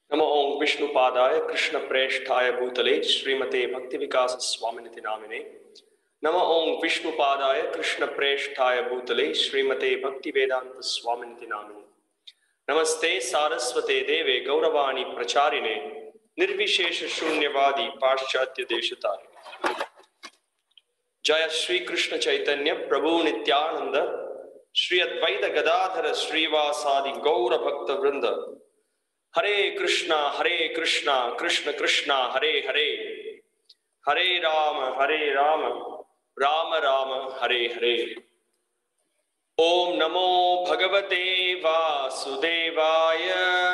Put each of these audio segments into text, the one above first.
नमो ओं विष्णुपादाय कृष्णप्रेष्ठाय भूतले श्रीमते भक्तिविकास स्वामिनिति नामिने। नमो ओं विष्णुपादाय कृष्णप्रेष्ठाय भूतले श्रीमते भक्तिवेदांत स्वामिनिति नामिने। नमस्ते सारस्वते देवे गौरवाणी प्रचारिणे निर्विशेष शून्यवादी पाश्चात्य देशतारिणे। जय श्री कृष्ण चैतन्य प्रभु नित्यानंद श्री अद्वैत गदाधर श्रीवासादि गौर भक्त वृंद। हरे कृष्णा कृष्ण कृष्णा हरे हरे, हरे राम राम राम हरे हरे। ओम नमो भगवते वासुदेवाय,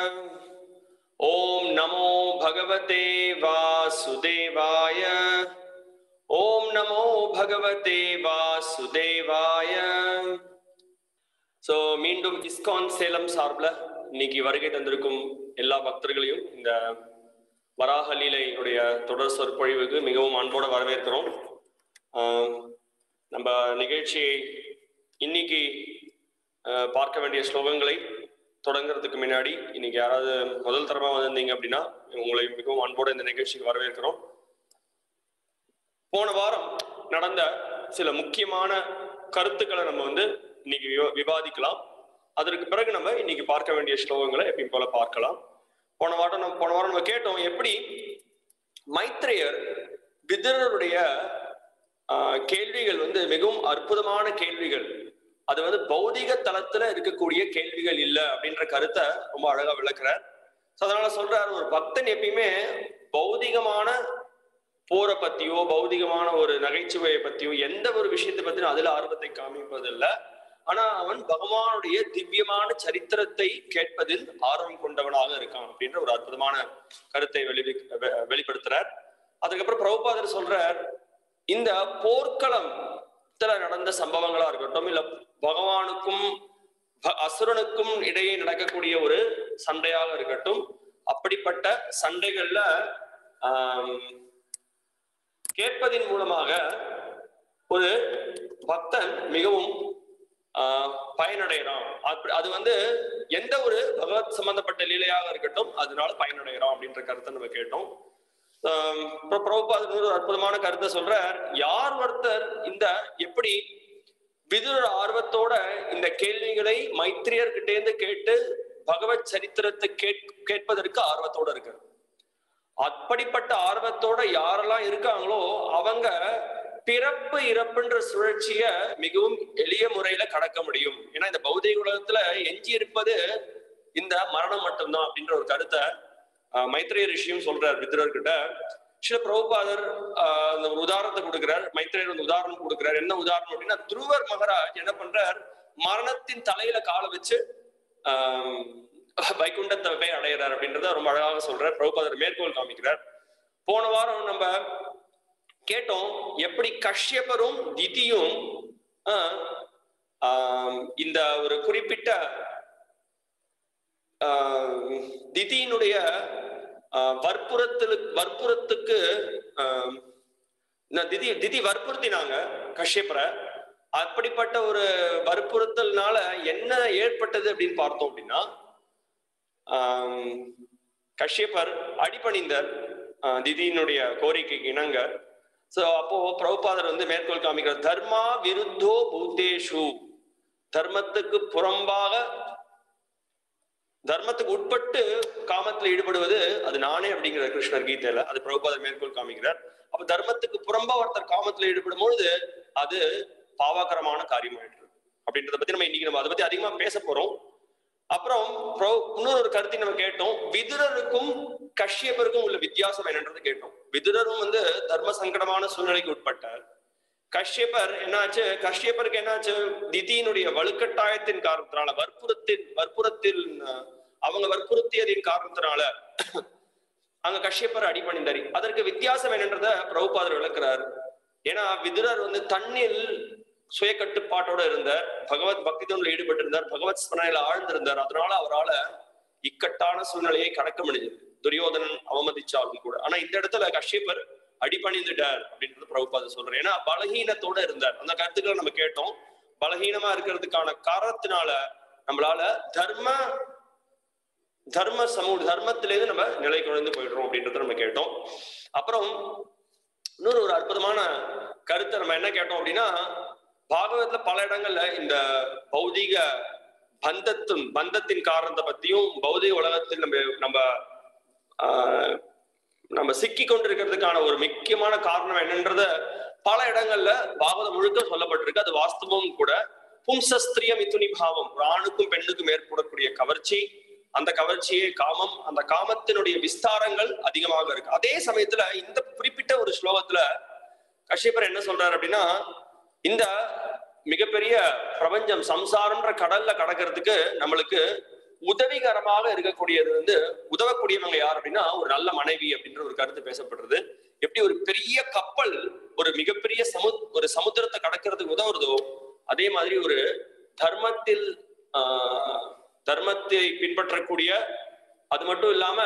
ओम नमो भगवते वासुदेवाय, ओम नमो भगवते वासुदेवाय। மீண்டும் இஸ்கான் சேலம் சார்பில் இன்னைக்கு வருகை தந்திருக்கும் எல்லா பக்தர்களையும் இந்த வராக லீலையுடைய தொடர் சொற்பொழிவுக்கு மிகவும் அன்போடு வரவேற்கிறோம். நம்ம நிகழ்ச்சியை இன்னைக்கு பார்க்க வேண்டிய ஸ்லோகங்களை தொடங்குறதுக்கு முன்னாடி இன்னைக்கு யாராவது முதல் தரமா வந்திருந்தீங்க அப்படின்னா உங்களை மிகவும் அன்போடு இந்த நிகழ்ச்சிக்கு வரவேற்கிறோம். போன வாரம் நடந்த சில முக்கியமான கருத்துக்களை நம்ம இன்னைக்கு விவாதிக்கலாம். அதற்கு பிறகு நம்ம இன்னைக்கு பார்க்க வேண்டிய ஸ்லோகங்களை எப்பயும் போல பார்க்கலாம். போன வாரம் நம்ம கேட்டோம் எப்படி மைத்ரேயர் விதுரருடைய கேள்விகள் மிகவும் அற்புதமான கேள்விகள், அது பௌதிக தளத்துல இருக்கக்கூடிய கேள்விகள் இல்லை அப்படின்ற கருத்தை ரொம்ப அழகா விளக்குறார். அதனால சொல்றாரு, ஒரு பக்தன் எப்பயுமே பௌதிகமான போரை பத்தியோ பௌதிகமான ஒரு நகைச்சுவையை பத்தியோ எந்த ஒரு விஷயத்தை பத்தியும் அதுல ஆர்வத்தை காமிப்பதில்லை. ஆனா அவன் பகவானுடைய திவ்யமான சரித்திரத்தை கேட்பதில் ஆர்வம் கொண்டவனாக இருக்கான் அப்படின்ற ஒரு அற்புதமான கருத்தை வெளிப்படுத்துறார். அதுக்கப்புறம் பிரபுபாதர் சொல்றார், இந்த போர்க்களத்துல நடந்த சம்பவங்களா இருக்கட்டும், இல்ல பகவானுக்கும் அசுரனுக்கும் இடையே நடக்கக்கூடிய ஒரு சண்டையாக இருக்கட்டும், அப்படிப்பட்ட சண்டைகள்ல கேட்பதின் மூலமாக ஒரு பக்தன் மிகவும் பயனடைகிறான். அது எந்த ஒரு பகவத் சம்பந்தப்பட்ட லீலையாக இருக்கட்டும் அதனால பயனடைகிறான் அப்படின்ற கருத்தை நம்ம கேட்டோம். பிரபுபாதர் ஒரு அற்புதமான கருத்தை சொல்றார். யார் ஒருத்தர் இந்த எப்படி விதுரர் ஆர்வத்தோட இந்த கேள்விகளை மைத்ரேயர்கிட்ட இருந்து கேட்டு பகவத் சரித்திரத்தை கேட்பதற்கு ஆர்வத்தோட இருக்கு, அப்படிப்பட்ட ஆர்வத்தோட யாரெல்லாம் இருக்காங்களோ அவங்க பிறப்பு இறப்புன்ற சுழற்சிய மிகவும் எளிய முறையில கடக்க முடியும். ஏன்னா இந்த பௌதிக உலகத்துல எஞ்சி இருப்பது இந்த மரணம் மட்டும்தான் அப்படின்ற ஒரு கருத்தை மைத்ரேய ரிஷியும் சொல்றார் விதுரர்கிட்ட. சில பிரபுபாதர் அந்த ஒரு உதாரணத்தை கொடுக்கிறார். மைத்ரேயர் உதாரணம் கொடுக்கிறார். என்ன உதாரணம் அப்படின்னா, துருவர் மகாராஜ் என்ன பண்றார், மரணத்தின் தலையில காலை வச்சு வைகுண்டத்தை போய் அடையிறார் அப்படின்றத ரொம்ப அழகாக சொல்றார். பிரபுபாதர் மேற்கோள் காமிக்கிறார். போன வாரம் நம்ம கேட்டோம் எப்படி கஷ்யபரும் திதியும் இந்த ஒரு குறிப்பிட்ட திதியினுடைய வற்புறத்துக்கு திதி வற்புறுத்தினாங்க கஷ்யபரை. அப்படிப்பட்ட ஒரு வற்புறுத்தல்னால என்ன ஏற்பட்டது அப்படின்னு பார்த்தோம் அப்படின்னா, கஷ்யபர் அடிபணிந்தார் திதியினுடைய கோரிக்கைக்கு இணங்க. அப்போ பிரபுபாதர் மேற்கோள் காமிக்கிறார், தர்மா விருத்தோ பூதேஷு, தர்மத்துக்கு புறம்பாக தர்மத்துக்கு உட்பட்டு காமத்துல ஈடுபடுவது அது நானே அப்படிங்கிற கிருஷ்ணர் கீதையில அது பிரபுபாதர் மேற்கோள் காமிக்கிறார். அப்ப தர்மத்துக்கு புறம்பா ஒருத்தர் காமத்துல ஈடுபடும் பொழுது அது பாவகரமான காரியமாயிடுது அப்படின்றத பத்தி நம்ம அதை பத்தி அதிகமா பேச போறோம். அப்புறம் இன்னொரு கருத்தை நம்ம கேட்டோம், விதுரருக்கும் கஷ்யபருக்கும் உள்ள வித்தியாசம் என்னன்றது கேட்டோம். விதுரரும் தர்ம சங்கடமான சூழ்நிலைக்கு உட்பட்டார். கஷ்யபருக்கு என்னாச்சு, திதியினுடைய வலுக்கட்டாயத்தின் காரணத்தினால வற்புறத்தில் அவங்க வற்புறுத்தியதின் காரணத்தினால அங்க கஷ்யபர் அடிபணிந்தார். அதற்கு வித்தியாசம் என்னன்றத பிரபுபாதர் விளக்குறார். ஏன்னா விதுரர் தண்ணில் சுய கட்டுப்பாட்டோட இருந்தார், பகவத் பக்திதோட ஈடுபட்டு இருந்தார், பகவத் ஸ்மரணையில ஆழ்ந்திருந்தார். அதனால அவரால் இக்கட்டான சூழ்நிலையை கடக்க முடிஞ்சது, துரியோதனன் அவமதிச்சாலும் கூட. ஆனா இந்த இடத்துல கஷ்யபர் அடிபணிந்துட்டார் அப்படின்றது பிரபுபாதர் சொல்றார். ஏன்னா பலகீனத்தோட இருந்தார். அந்த கருத்துக்களை நம்ம கேட்டோம். பலகீனமா இருக்கிறதுக்கான காரணத்தினால நம்மளால தர்மத்திலேருந்து நம்ம நிலை குறைந்து போயிடுறோம் அப்படின்றத நம்ம கேட்டோம். அப்புறம் இன்னொரு ஒரு அற்புதமான கருத்தை நம்ம என்ன கேட்டோம் அப்படின்னா, பாகவதத்துல பல இடங்கள்ல இந்த பௌதிக பந்தத்தின் காரணத்தை பத்தியும், பௌதிக உலகத்தில் நம்ம நம்ம சிக்கி கொண்டிருக்கிறதுக்கான ஒரு முக்கியமான காரணம் என்னன்றத பல இடங்கள்ல பாகவதம் முழுக்க சொல்லப்பட்டிருக்கு. அது வாஸ்தவமும் கூட. பும்சஸ்திரிய மிதுனி பாவம், ஒரு ஆணுக்கும் பெண்ணுக்கும் ஏற்படக்கூடிய கவர்ச்சி, அந்த கவர்ச்சியே காமம், அந்த காமத்தினுடைய விஸ்தாரங்கள் அதிகமாக இருக்கு. அதே சமயத்துல இந்த குறிப்பிட்ட ஒரு ஸ்லோகத்துல கஷ்யபர் என்ன சொல்றாரு அப்படின்னா, இந்த மிகப்பெரிய பிரபஞ்சம் சம்சாரம்ன்ற கடல்ல கடக்கிறதுக்கு நம்மளுக்கு உதவிகரமாக இருக்கக்கூடியது உதவக்கூடியவங்க யார் அப்படின்னா ஒரு நல்ல மனைவி அப்படின்ற ஒரு கருத்து பேசப்படுறது. எப்படி ஒரு பெரிய கப்பல் ஒரு மிகப்பெரிய சமுத்திரத்தை கடக்கிறதுக்கு உதவுறதோ, அதே மாதிரி ஒரு தர்மத்தை பின்பற்றக்கூடிய, அது மட்டும் இல்லாம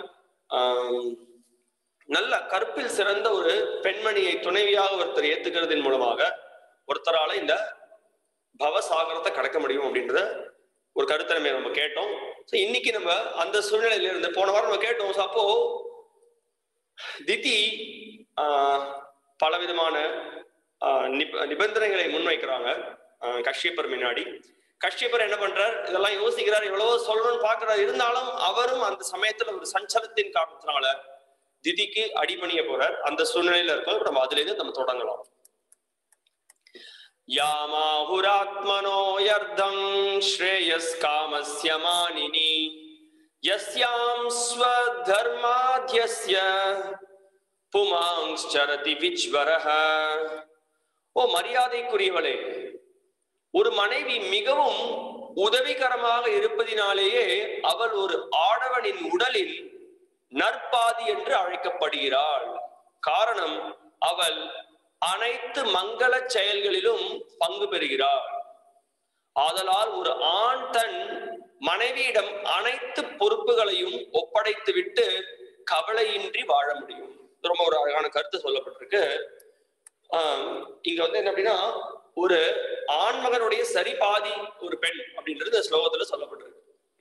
நல்ல கற்பில் சிறந்த ஒரு பெண்மணியை துணைவியாக ஒருத்தர் ஏத்துக்கிறதின் மூலமாக ஒருத்தரால இந்த பவசாகரத்தை கடக்க முடியும் அப்படின்றத ஒரு கருத்தை நம்ம கேட்டோம். இன்னைக்கு நம்ம அந்த சூழ்நிலையில இருந்து போன வாரம் நம்ம கேட்டோம். அப்போ திதி பலவிதமான நிபந்தனைகளை முன்வைக்கிறாங்க கஷ்யப்பர் முன்னாடி. கஷ்யப்பர் என்ன பண்றார், இதெல்லாம் யோசிக்கிறார், எவ்வளவோ சொல்லணும்னு பாக்குறாரு. இருந்தாலும் அவரும் அந்த சமயத்துல ஒரு சஞ்சலத்தின் காரணத்தினால திதிக்கு அடிபணிய போறார். அந்த சூழ்நிலையில இருக்கோம். நம்ம அதுல இருந்து நம்ம தொடங்கலாம். யாமாஹுராத்மனோ யர்தம் ஸ்ரேயஸ்காமஸ்ய மானினி யஸ்யாம் ஸ்வதர்மாத்யஸ்ய புமாங்ஸ்சரதி விஜ்வரஹ. ஓ மரியாதைக்குரியவளே, ஒரு மனைவி மிகவும் உதவிகரமாக இருப்பதினாலேயே அவள் ஒரு ஆடவனின் உடலில் நற்பாதி என்று அழைக்கப்படுகிறாள். காரணம், அவள் அனைத்து மங்கள செயல்களிலும் பங்கு பெறுகிறாள். ஆதலால் ஒரு ஆண் தன் மனைவியிடம் அனைத்து பொறுப்புகளையும் ஒப்படைத்து விட்டு கவலையின்றி வாழ முடியும். ரொம்ப ஒரு அழகான கருத்து சொல்லப்பட்டிருக்கு. இங்க என்ன அப்படின்னா, ஒரு ஆண்மகனுடைய சரிபாதி ஒரு பெண் அப்படின்றது இந்த ஸ்லோகத்துல சொல்லப்பட்டிருக்கு.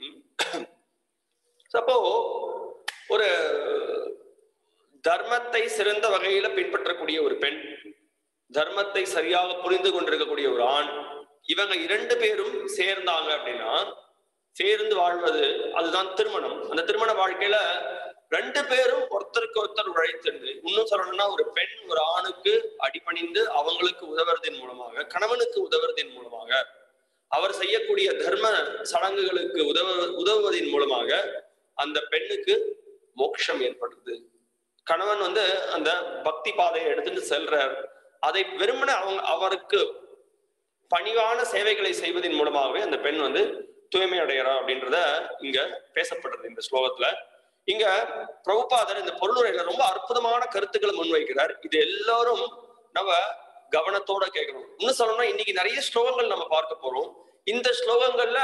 அப்போ ஒரு தர்மத்தை சிறந்த வகையில பின்பற்றக்கூடிய ஒரு பெண், தர்மத்தை சரியாக புரிந்து கொண்டிருக்கக்கூடிய ஒரு ஆண், இவங்க இரண்டு பேரும் சேர்ந்தாங்க அப்படின்னா, சேர்ந்து வாழ்வது அதுதான் திருமணம். அந்த திருமண வாழ்க்கையில ரெண்டு பேரும் ஒருத்தருக்கு ஒருத்தர் உழைத்திருந்து, இன்னும் சொல்லணும்னா ஒரு பெண் ஒரு ஆணுக்கு அடிபணிந்து அவங்களுக்கு உதவுறதின் மூலமாக, கணவனுக்கு உதவுறதின் மூலமாக, அவர் செய்யக்கூடிய தர்ம சடங்குகளுக்கு உதவுவதின் மூலமாக அந்த பெண்ணுக்கு மோட்சம் ஏற்படுது. கணவன் அந்த பக்தி பாதையை எடுத்துட்டு செல்றார். அதை வெறுமன அவருக்கு பணிவான சேவைகளை செய்வதன் மூலமாகவே அந்த பெண் தூய்மை அடைகிறா அப்படின்றத இங்க பேசப்படுறது இந்த ஸ்லோகத்துல. இங்க பிரபுபாதர் இந்த பொருளுரையில ரொம்ப அற்புதமான கருத்துக்களை முன்வைக்கிறார். இது எல்லாரும் நம்ம கவனத்தோட கேட்கணும். இன்னும் சொல்லணும்னா இன்னைக்கு நிறைய ஸ்லோகங்கள் நம்ம பார்க்க போறோம். இந்த ஸ்லோகங்கள்ல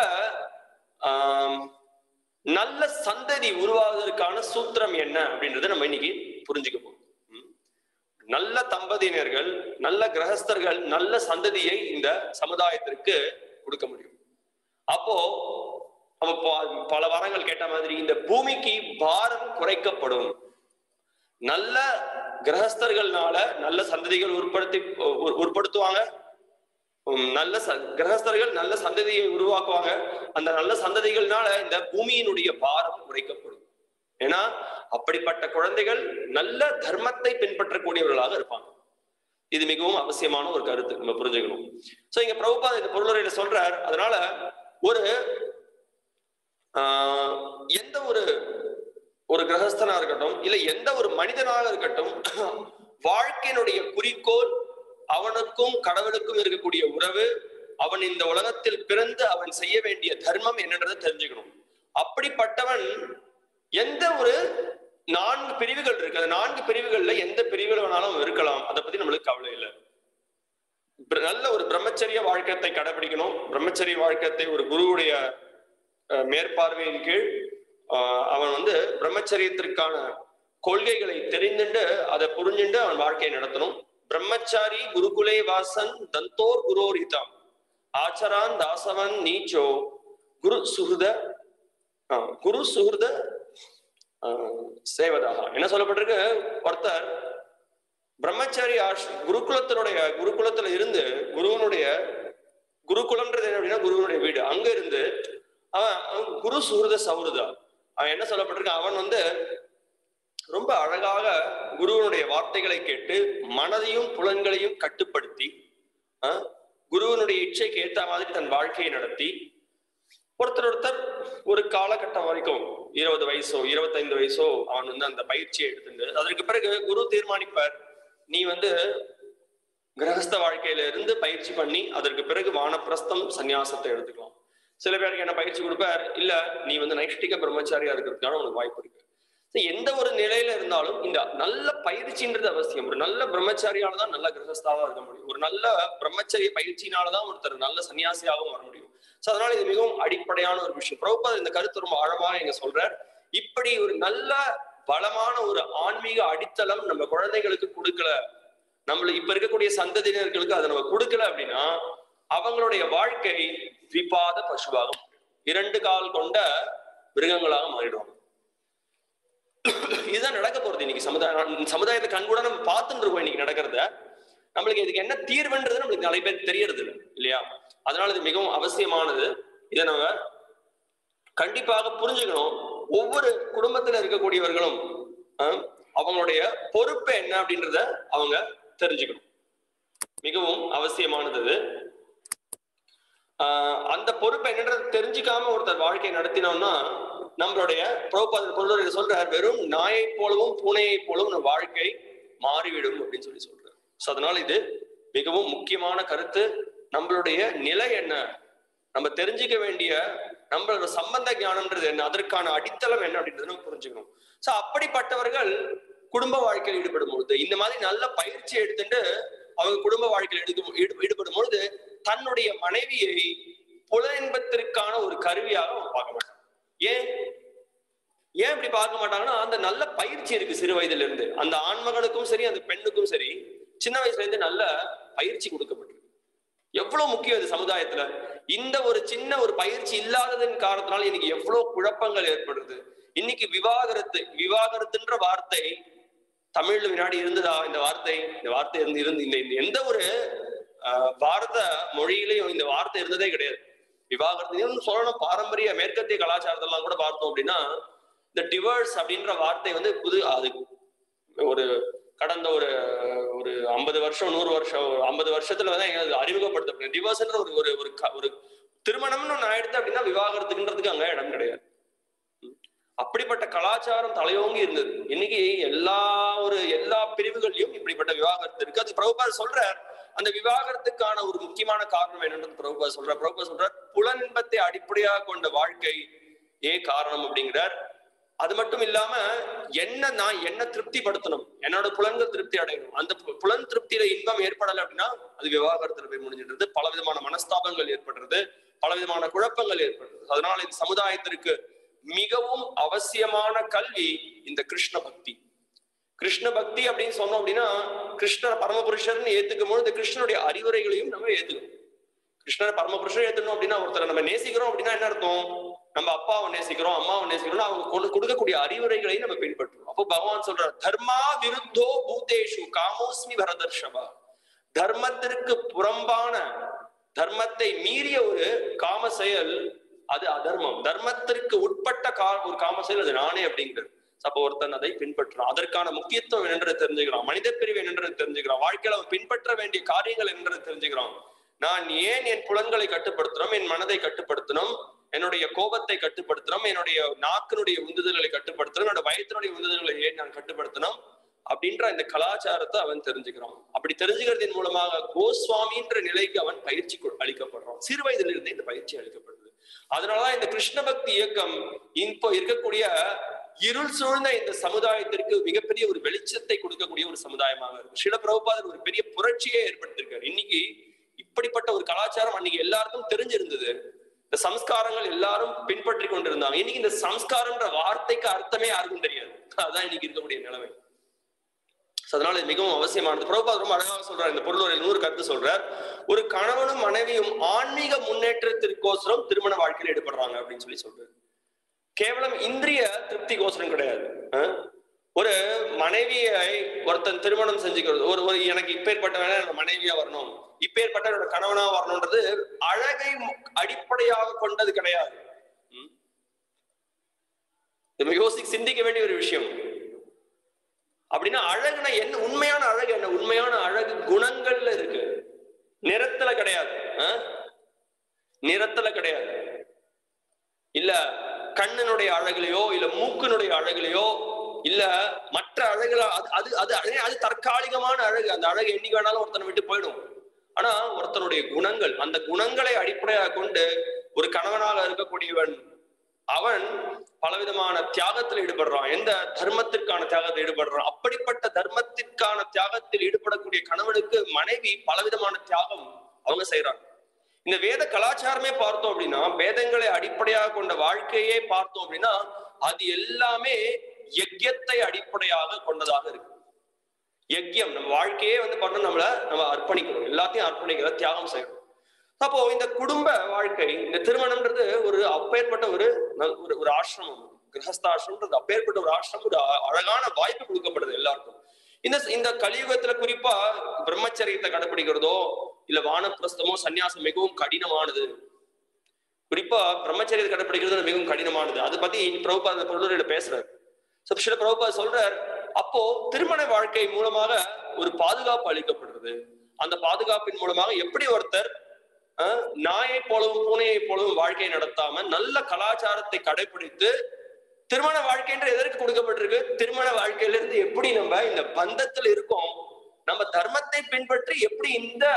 நல்ல சந்ததி உருவாவதற்கான சூத்திரம் என்ன அப்படின்றத நம்ம இன்னைக்கு புரிஞ்சுக்க போறோம். நல்ல தம்பதியினர்கள், நல்ல கிரகஸ்தர்கள் நல்ல சந்ததியை இந்த சமுதாயத்திற்கு கொடுக்க முடியும். அப்போ நம்ம பல வாரங்கள் கேட்ட மாதிரி இந்த பூமிக்கு பாரம் குறைக்கப்படும். நல்ல கிரகஸ்தர்கள்னால நல்ல சந்ததிகள் உற்படுத்துவாங்க. நல்ல கிரகஸ்தர்கள் நல்ல சந்ததியை உருவாக்குவாங்க. அந்த நல்ல சந்ததிகள்னால இந்த பூமியினுடைய பாரம் குறைக்கப்படும். ஏன்னா அப்படிப்பட்ட குழந்தைகள் நல்ல தர்மத்தை பின்பற்றக்கூடியவர்களாக இருப்பாங்க. இது மிகவும் அவசியமான ஒரு கருத்து, நம்ம புரிஞ்சுக்கணும். சோ இங்க பிரபுபாத இந்த பொருளுரையில சொல்றார். அதனால எந்த ஒரு கிரகஸ்தனா இருக்கட்டும், இல்ல எந்த ஒரு மனிதனாக இருக்கட்டும், வாழ்க்கையினுடைய குறிக்கோள் அவனுக்கும் கடவுளுக்கும் இருக்கக்கூடிய உறவு, அவன் இந்த உலகத்தில் பிறந்து அவன் செய்ய வேண்டிய தர்மம் என்னன்றதை தெரிஞ்சுக்கணும். அப்படிப்பட்டவன் எந்த ஒரு 4 பிரிவுகள் இருக்கு, அந்த 4 பிரிவுகள்ல எந்த பிரிவுகள் வேணாலும் இருக்கலாம். அதை பத்தி நம்மளுக்கு கவலை இல்லை. நல்ல ஒரு பிரம்மச்சரிய வாழ்க்கத்தை கடைபிடிக்கணும். பிரம்மச்சரிய வாழ்க்கத்தை ஒரு குருவுடைய மேற்பார்வையின் கீழ் அவன் பிரம்மச்சரியத்திற்கான கொள்கைகளை தெரிந்துண்டு அதை புரிஞ்சுண்டு அவன் வாழ்க்கையை நடத்தணும். பிரம்மச்சாரி குருகுலே வாசன் தந்தோர் குரோரிதம் ஆச்சரான் தாசவன் நீச்சோ குரு சுஹுத குரு சுகிருத சேவதாக என்ன சொல்லப்பட்டிருக்கு? ஒருத்தர் பிரம்மச்சாரி குருகுலத்துல இருந்து குருகுலம்ன்றது என்ன அப்படின்னா குருவனுடைய வீடு. அங்க இருந்து அவன் குரு சுகிருத சௌஹிருதா, அவன் என்ன சொல்லப்பட்டிருக்கு? அவன் ரொம்ப அழகாக குருவனுடைய வார்த்தைகளை கேட்டு மனதையும் புலன்களையும் கட்டுப்படுத்தி குருவனுடைய இச்சைக்கு ஏற்ற மாதிரி தன் வாழ்க்கையை நடத்தி ஒருத்தர் ஒரு காலகட்டம் வரைக்கும் 20 வயசோ 25 வயசோ அவன் அந்த பயிற்சியை எடுத்துட்டு அதற்கு பிறகு குரு தீர்மானிப்பார், நீ கிரகஸ்த வாழ்க்கையில இருந்து பயிற்சி பண்ணி அதற்கு பிறகு வானப்பிரஸ்தம் சன்னியாசத்தை எடுத்துக்கலாம். சில பேருக்கு என்ன பயிற்சி கொடுப்பார், இல்ல நீ நைஷ்டிக பிரம்மச்சாரியா இருக்கிறதுக்கான உனக்கு வாய்ப்பு இருக்கு. எந்த ஒரு நிலையில இருந்தாலும் இந்த நல்ல பயிற்சின்றது அவசியம். ஒரு நல்ல பிரம்மச்சாரியாலதான் நல்ல கிரகஸ்தாவா இருக்க முடியும். ஒரு நல்ல பிரம்மச்சரிய பயிற்சியினாலதான் ஒருத்தர் நல்ல சன்னியாசியாகவும் வர முடியும். அதனால இது மிகவும் அடிப்படையான ஒரு விஷயம். பிரபுபாதர் இந்த கருத்து ரொம்ப ஆழமா இங்க சொல்றார். இப்படி ஒரு நல்ல பலமான ஒரு ஆன்மீக அடித்தளம் நம்ம குழந்தைகளுக்கு கொடுக்கல, நம்மள இப்ப இருக்கக்கூடிய சந்ததியினர்களுக்கு அதை நம்ம கொடுக்கல அப்படின்னா அவங்களுடைய வாழ்க்கை விபாத பசுவாக 2 கால் கொண்ட மிருகங்களாக மாறிடுவாங்க. இதுதான் நடக்க போறது இன்னைக்கு சமுதாயத்தை கண்கூட நம்ம பார்த்துட்டு இருக்கோம். இன்னைக்கு நடக்கிறத நம்மளுக்கு இதுக்கு என்ன தீர்வுன்றது நம்மளுக்கு நிறைய பேர் தெரியறது இல்லை இல்லையா? அதனால இது மிகவும் அவசியமானது. இதை நம்ம கண்டிப்பாக புரிஞ்சுக்கணும். ஒவ்வொரு குடும்பத்துல இருக்கக்கூடியவர்களும் அவங்களுடைய பொறுப்பு என்ன அப்படின்றத அவங்க தெரிஞ்சுக்கணும். மிகவும் அவசியமானது. அந்த பொறுப்பு என்னன்றது தெரிஞ்சுக்காம ஒருத்தர் வாழ்க்கை நடத்தினோம்னா நம்மளுடைய பிரபுபாதர் சொல்றார், வெறும் நாயை போலவும் பூனையை போலவும் நம்ம வாழ்க்கை மாறிவிடும் அப்படின்னு சொல்றாரு. அதனால இது மிகவும் முக்கியமான கருத்து. நம்மளுடைய நிலை என்ன, நம்ம தெரிஞ்சுக்க வேண்டிய நம்மளோட சம்பந்த ஞானம்ன்றது என்ன, அதற்கான அடித்தளம் என்ன அப்படின்றத நம்ம புரிஞ்சுக்கணும். அப்படிப்பட்டவர்கள் குடும்ப வாழ்க்கையில் ஈடுபடும் பொழுது இந்த மாதிரி நல்ல பயிற்சி எடுத்துட்டு அவங்க குடும்ப வாழ்க்கையில் ஈடுபடும் பொழுது தன்னுடைய மனைவியை புல இன்பத்திற்கான ஒரு கருவியாக அவங்க பார்க்க மாட்டாங்க. ஏன் இப்படி பார்க்க மாட்டாங்கன்னா அந்த நல்ல பயிற்சி இருக்கு சிறு வயதுல இருந்து. அந்த ஆண்மகனுக்கும் சரி அந்த பெண்ணுக்கும் சரி சின்ன வயசுல இருந்து நல்ல பயிற்சி கொடுக்கப்பட்டிருக்கு. எவ்வளவு முக்கியம் இது சமுதாயத்துல. இந்த ஒரு சின்ன ஒரு பயிற்சி இல்லாததன் காரணத்தினால இன்னைக்கு எவ்வளவு குழப்பங்கள் ஏற்படுது. இன்னைக்கு விவாகரத்துன்ற வார்த்தை தமிழ்ல முன்னாடி இருந்ததா? இந்த வார்த்தை இருந்து இந்த எந்த ஒரு பாரத மொழியிலையும் இந்த வார்த்தை இருந்ததே கிடையாது. விவாகரத்து சொல்லணும், பாரம்பரிய மேற்கத்திய கலாச்சாரத்தெல்லாம் கூட பார்த்தோம் அப்படின்னா இந்த டிவர்ஸ் அப்படின்ற வார்த்தை அது ஒரு கடந்த ஒரு 50 வருஷம் 100 வருஷம் 50 வருஷத்துல அறிமுகப்படுத்தப்படுது. டிவர்ஸ்ன்ற ஒரு திருமணம்னு ஒண்ணு ஆயிடுது அப்படின்னா விவாகரத்துக்குன்றதுக்கு அங்க இடம் கிடையாது. அப்படிப்பட்ட கலாச்சாரம் தலையோங்கி இருந்தது. இன்னைக்கு எல்லா பிரிவுகள்லயும் இப்படிப்பட்ட விவாகரத்து இருக்கு. அது பிரபுபாதர் சொல்றார். அந்த விவாகரத்துக்கான ஒரு முக்கியமான காரணம் என்னன்றது பிரபுபாதர் சொல்றார். புலனின்பத்தை அடிப்படையாக கொண்ட வாழ்க்கை காரணம் அப்படிங்கிறார். அது மட்டும் இல்லாம நான் என்ன திருப்திப்படுத்தணும், என்னோட புலன்கள் திருப்தி அடையணும். அந்த புலன் திருப்தியில இன்பம் ஏற்படலை அப்படின்னா அது விவாகரத்துல போய் முடிஞ்சிடுறது. பலவிதமான மனஸ்தாபங்கள் ஏற்படுறது, பலவிதமான குழப்பங்கள் ஏற்படுறது. அதனால இந்த சமுதாயத்திற்கு மிகவும் அவசியமான கல்வி இந்த கிருஷ்ண பக்தி அப்படின்னு சொன்னோம் அப்படின்னா கிருஷ்ணர் பரமபுருஷர்னு ஏத்துக்கும் பொழுது கிருஷ்ணனுடைய அறிவுரைகளையும் நம்ம ஏத்துக்கணும். கிருஷ்ணர் பரமபுருஷர் ஏத்துக்கணும் அப்படின்னா ஒருத்தரை நம்ம நேசிக்கிறோம் அப்படின்னா என்ன அர்த்தம்? நம்ம அப்பாவை நேசிக்கிறோம், அம்மாவை நேசிக்கிறோம், அவங்க கொடுக்கக்கூடிய அறிவுரைகளை நம்ம பின்பற்றுறோம். அப்போ பகவான் சொல்றார், தர்மா விருத்தோ பூதேஷு காமோஸ்மி பரதர்ஷபா. தர்மத்திற்கு புறம்பான, தர்மத்தை மீறிய ஒரு காம செயல் அது அதர்மம். தர்மத்திற்கு உட்பட்ட ஒரு காம செயல் அது நானே அப்படிங்கிறது. அப்போ ஒருத்தன் அதை பின்பற்றுறான். அதற்கான முக்கியத்துவம் என்னன்றது தெரிஞ்சுக்கிறான், மனித பிரிவு என்னன்றது தெரிஞ்சுக்கிறான், வாழ்க்கையில அவன் பின்பற்ற வேண்டிய காரியங்கள் என்னன்றது தெரிஞ்சுக்கிறான். நான் ஏன் என் புலன்களை கட்டுப்படுத்தணும், என் மனதை கட்டுப்படுத்தணும், என்னுடைய கோபத்தை கட்டுப்படுத்தணும், என்னுடைய நாக்கினுடைய உந்துதல்களை கட்டுப்படுத்தணும், என்னோட வயத்தினுடைய உந்துதல்களை ஏன் நான் கட்டுப்படுத்தணும் அப்படின்ற இந்த கலாச்சாரத்தை அவன் தெரிஞ்சுக்கிறான். அப்படி தெரிஞ்சுக்கிறதின் மூலமாக கோஸ்வாமின்ற நிலைக்கு அவன் பயிற்சி அளிக்கப்படுறான். சிறு வயதிலிருந்து இருந்தே இந்த பயிற்சி அளிக்கப்படுது. அதனாலதான் இந்த கிருஷ்ண பக்தி இயக்கம் இப்போ இருக்கக்கூடிய இருள் சூழ்ந்த இந்த சமுதாயத்திற்கு மிகப்பெரிய ஒரு வெளிச்சத்தை கொடுக்கக்கூடிய ஒரு சமுதாயமாக இருக்கு. ஸ்ரீல பிரபுபாதர் ஒரு பெரிய புரட்சியே ஏற்படுத்தியிருக்காரு. இன்னைக்கு இப்படிப்பட்ட ஒரு கலாச்சாரம் அன்னைக்கு எல்லாருக்கும் தெரிஞ்சிருந்தது. இந்த சம்ஸ்காரங்கள் எல்லாரும் பின்பற்றி கொண்டிருந்தாங்க. இன்னைக்கு இந்த சம்ஸ்காரம்ன்ற வார்த்தைக்கு அர்த்தமே யாருக்கும் தெரியாது. அதுதான் இன்னைக்கு இருக்கக்கூடிய நிலைமை. அதனால இது மிகவும் அவசியமானது. பிரபுபாதர் ரொம்ப அழகாக சொல்றார். இந்த பொருள் 100 கருத்து சொல்றார். ஒரு கணவனும் மனைவியும் ஆன்மீக முன்னேற்றத்திற்கோசரம் திருமண வாழ்க்கையில் ஈடுபடுறாங்க அப்படின்னு சொல்றாரு. கேவலம் இந்திரிய திருப்தி கோசரம் கிடையாது. ஒரு மனைவியை ஒருத்தன் திருமணம் செஞ்சுக்கிறது, ஒரு எனக்கு இப்பேற்பட்ட மனைவியா வரணும், இப்பேற்பட்ட என்னோட கணவனா வரணும்ன்றது அழகை அடிப்படையாக கொண்டது கிடையாது. சிந்திக்க வேண்டிய ஒரு விஷயம். அப்படின்னா அழகுனா என்ன? உண்மையான அழகு என்ன? உண்மையான அழகு குணங்கள்ல இருக்கு, நிறத்துல கிடையாது. நிறத்துல கிடையாது. இல்ல கண்ணினுடைய அழகுலையோ, இல்ல மூக்கினுடைய அழகுலையோ, இல்ல மற்ற அழகுல அது அது அது தற்காலிகமான அழகு. அந்த அழகு என்னைக்கு வேணாலும் ஒருத்தனை விட்டு போயிடும். ஆனா ஒருத்தனுடைய குணங்கள், அந்த குணங்களை அடிப்படையாக கொண்டு ஒரு கணவனாக இருக்கக்கூடியவன் அவன் பலவிதமான தியாகத்தில் ஈடுபடுறான். எந்த தர்மத்திற்கான தியாகத்தில் ஈடுபடுறான். அப்படிப்பட்ட தர்மத்திற்கான தியாகத்தில் ஈடுபடக்கூடிய கணவனுக்கு மனைவி பலவிதமான தியாகம் அவங்க செய்யறாங்க. இந்த வேத கலாச்சாரமே பார்த்தோம் அப்படின்னா, வேதங்களை அடிப்படையாக கொண்ட வாழ்க்கையே பார்த்தோம் அப்படின்னா, அது எல்லாமே யஜ்யத்தை அடிப்படையாக கொண்டதாக இருக்கு. யஜ்யம் நம்ம வாழ்க்கையே பார்த்தோம், நம்ம அர்ப்பணிக்கணும், எல்லாத்தையும் அர்ப்பணிக்கிற தியாகம் செய்யணும். அப்போ இந்த குடும்ப வாழ்க்கை, இந்த திருமணம்ன்றது ஒரு அப்பேற்பட்ட ஒரு ஆசிரமம், கிரகஸ்தாசிரமன்றது அப்பேற்பட்ட ஒரு ஆசிரமம், ஒரு அழகான வாய்ப்பு கொடுக்கப்படுது எல்லாருக்கும். இந்த கலியுகத்துல குறிப்பா பிரம்மச்சரியத்தை கடைபிடிக்கிறதோ இல்ல வானப்பிரஸ்தமோ சன்னியாசம் மிகவும் கடினமானது. குறிப்பா பிரம்மச்சரியத்தை கடைபிடிக்கிறது மிகவும் கடினமானது. அதை பத்தி பிரபுபாத பொருளுரையில பேசுறாரு. சில பிரபுபாத சொல்றார், அப்போ திருமண வாழ்க்கை மூலமாக ஒரு பாதுகாப்பு அளிக்கப்படுறது. அந்த பாதுகாப்பின் மூலமாக எப்படி ஒருத்தர் நாயை போலவும் பூனையை போலவும் வாழ்க்கையை நடத்தாம நல்ல கலாச்சாரத்தை கடைபிடித்து, திருமண வாழ்க்கைன்ற எதற்கு கொடுக்கப்பட்டிருக்கு? திருமண வாழ்க்கையிலிருந்து எப்படி நம்ம இந்த பந்தத்தில் இருக்கோம், நம்ம தர்மத்தை பின்பற்றி எப்படி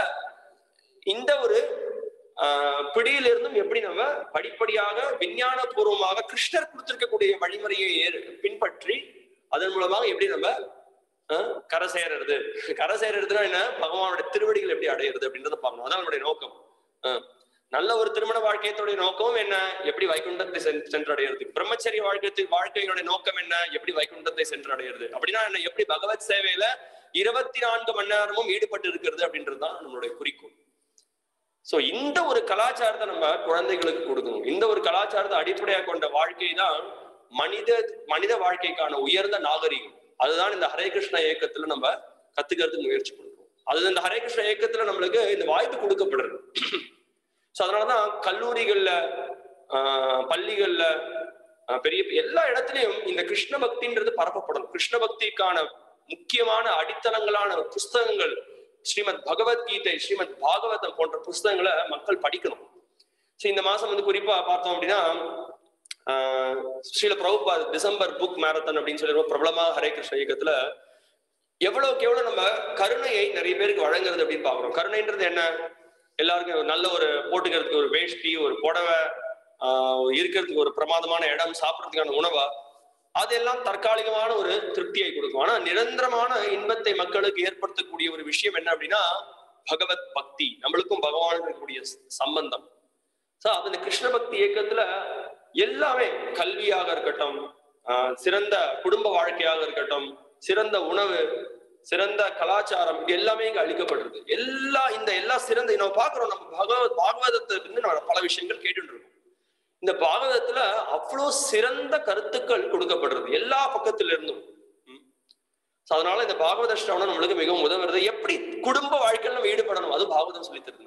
இந்த ஒரு பிடியிலிருந்தும் எப்படி நம்ம படிப்படியாக விஞ்ஞான பூர்வமாக கிருஷ்ணர் கொடுத்திருக்கக்கூடிய வழிமுறையை பின்பற்றி அதன் மூலமாக எப்படி நம்ம கரை சேர்றது. கரை சேர்றதுன்னா என்ன? பகவானுடைய திருவடிகள் எப்படி அடையிறது அப்படின்றத பார்க்கணும். அதான் நம்மளுடைய நோக்கம். நல்ல ஒரு திருமண வாழ்க்கையத்துடைய நோக்கம் என்ன? எப்படி வைகுண்டத்தை சென்றடைகிறது. பிரம்மச்சரிய வாழ்க்கையோட நோக்கம் என்ன? எப்படி வைகுண்டத்தை சென்றடைகிறது. அப்படின்னா என்ன? எப்படி பகவத் சேவையில 24 மணி நேரமும் ஈடுபட்டு இருக்கிறது அப்படின்றதுதான் நம்மளுடைய குறிக்கோள். சோ இந்த ஒரு கலாச்சாரத்தை நம்ம குழந்தைகளுக்கு கொடுக்கணும். இந்த ஒரு கலாச்சாரத்தை அடிப்படையாக கொண்ட வாழ்க்கை தான் மனித வாழ்க்கைக்கான உயர்ந்த நாகரிகம். அதுதான் இந்த ஹரே கிருஷ்ண இயக்கத்துல நம்ம கத்துக்கிறதுக்கு முயற்சி கொடுக்கணும். அது இந்த ஹரே கிருஷ்ண இயக்கத்துல நம்மளுக்கு இந்த வாய்ப்பு கொடுக்கப்படுறது. சோ அதனாலதான் கல்லூரிகள்ல, பள்ளிகள்ல, பெரிய எல்லா இடத்துலயும் இந்த கிருஷ்ண பக்தின்றது பரப்பப்படும். கிருஷ்ண பக்திக்கான முக்கியமான அடித்தளங்களான புஸ்தகங்கள், ஸ்ரீமத் பகவத்கீதை, ஸ்ரீமத் பாகவதம் போன்ற புஸ்தகங்களை மக்கள் படிக்கணும். இந்த மாசம் குறிப்பா பார்த்தோம் அப்படின்னா, Srila Prabhupad December book marathon அப்படின்னு சொல்லி பிரபலமா ஹரே கிருஷ்ண இயக்கத்துல எவ்வளவுக்கு எவ்வளவு நம்ம கருணையை நிறைய பேருக்கு வழங்குறது அப்படின்னு பாக்குறோம். கருணைன்றது என்ன? எல்லாருக்கும் நல்ல ஒரு போட்டுக்கிறதுக்கு ஒரு வேஷ்டி, ஒரு புடவை, இருக்கிறதுக்கு ஒரு பிரமாதமான இடம், சாப்பிட்றதுக்கான உணவா, அதெல்லாம் தற்காலிகமான ஒரு திருப்தியை கொடுக்கும். ஆனா நிரந்தரமான இன்பத்தை மக்களுக்கு ஏற்படுத்தக்கூடிய ஒரு விஷயம் என்ன அப்படின்னா பகவத் பக்தி, நம்மளுக்கும் பகவானுக்கும் இருக்கக்கூடிய சம்பந்தம். அது இந்த கிருஷ்ண பக்தி இயக்கத்துல எல்லாமே, கல்வியாக இருக்கட்டும், சிறந்த குடும்ப வாழ்க்கையாக இருக்கட்டும், சிறந்த உணவு, சிறந்த கலாச்சாரம், எல்லாமே இங்க அளிக்கப்படுறது. எல்லா சிறந்த நம்ம பாக்குறோம். நம்ம பாகவதத்தை நம்ம பல விஷயங்கள் கேட்டுட்டு இருக்கோம். இந்த பாகவதத்துல அவ்வளவு சிறந்த கருத்துக்கள் கொடுக்கப்படுறது எல்லா பக்கத்துல இருந்தும். அதனால இந்த பாகவத ஸ்ரவணம் நம்மளுக்கு மிகவும் உதவுறது. எப்படி குடும்ப வாழ்க்கையில் நம்ம ஈடுபடணும், அது பாகவதம் சொல்லி தருது.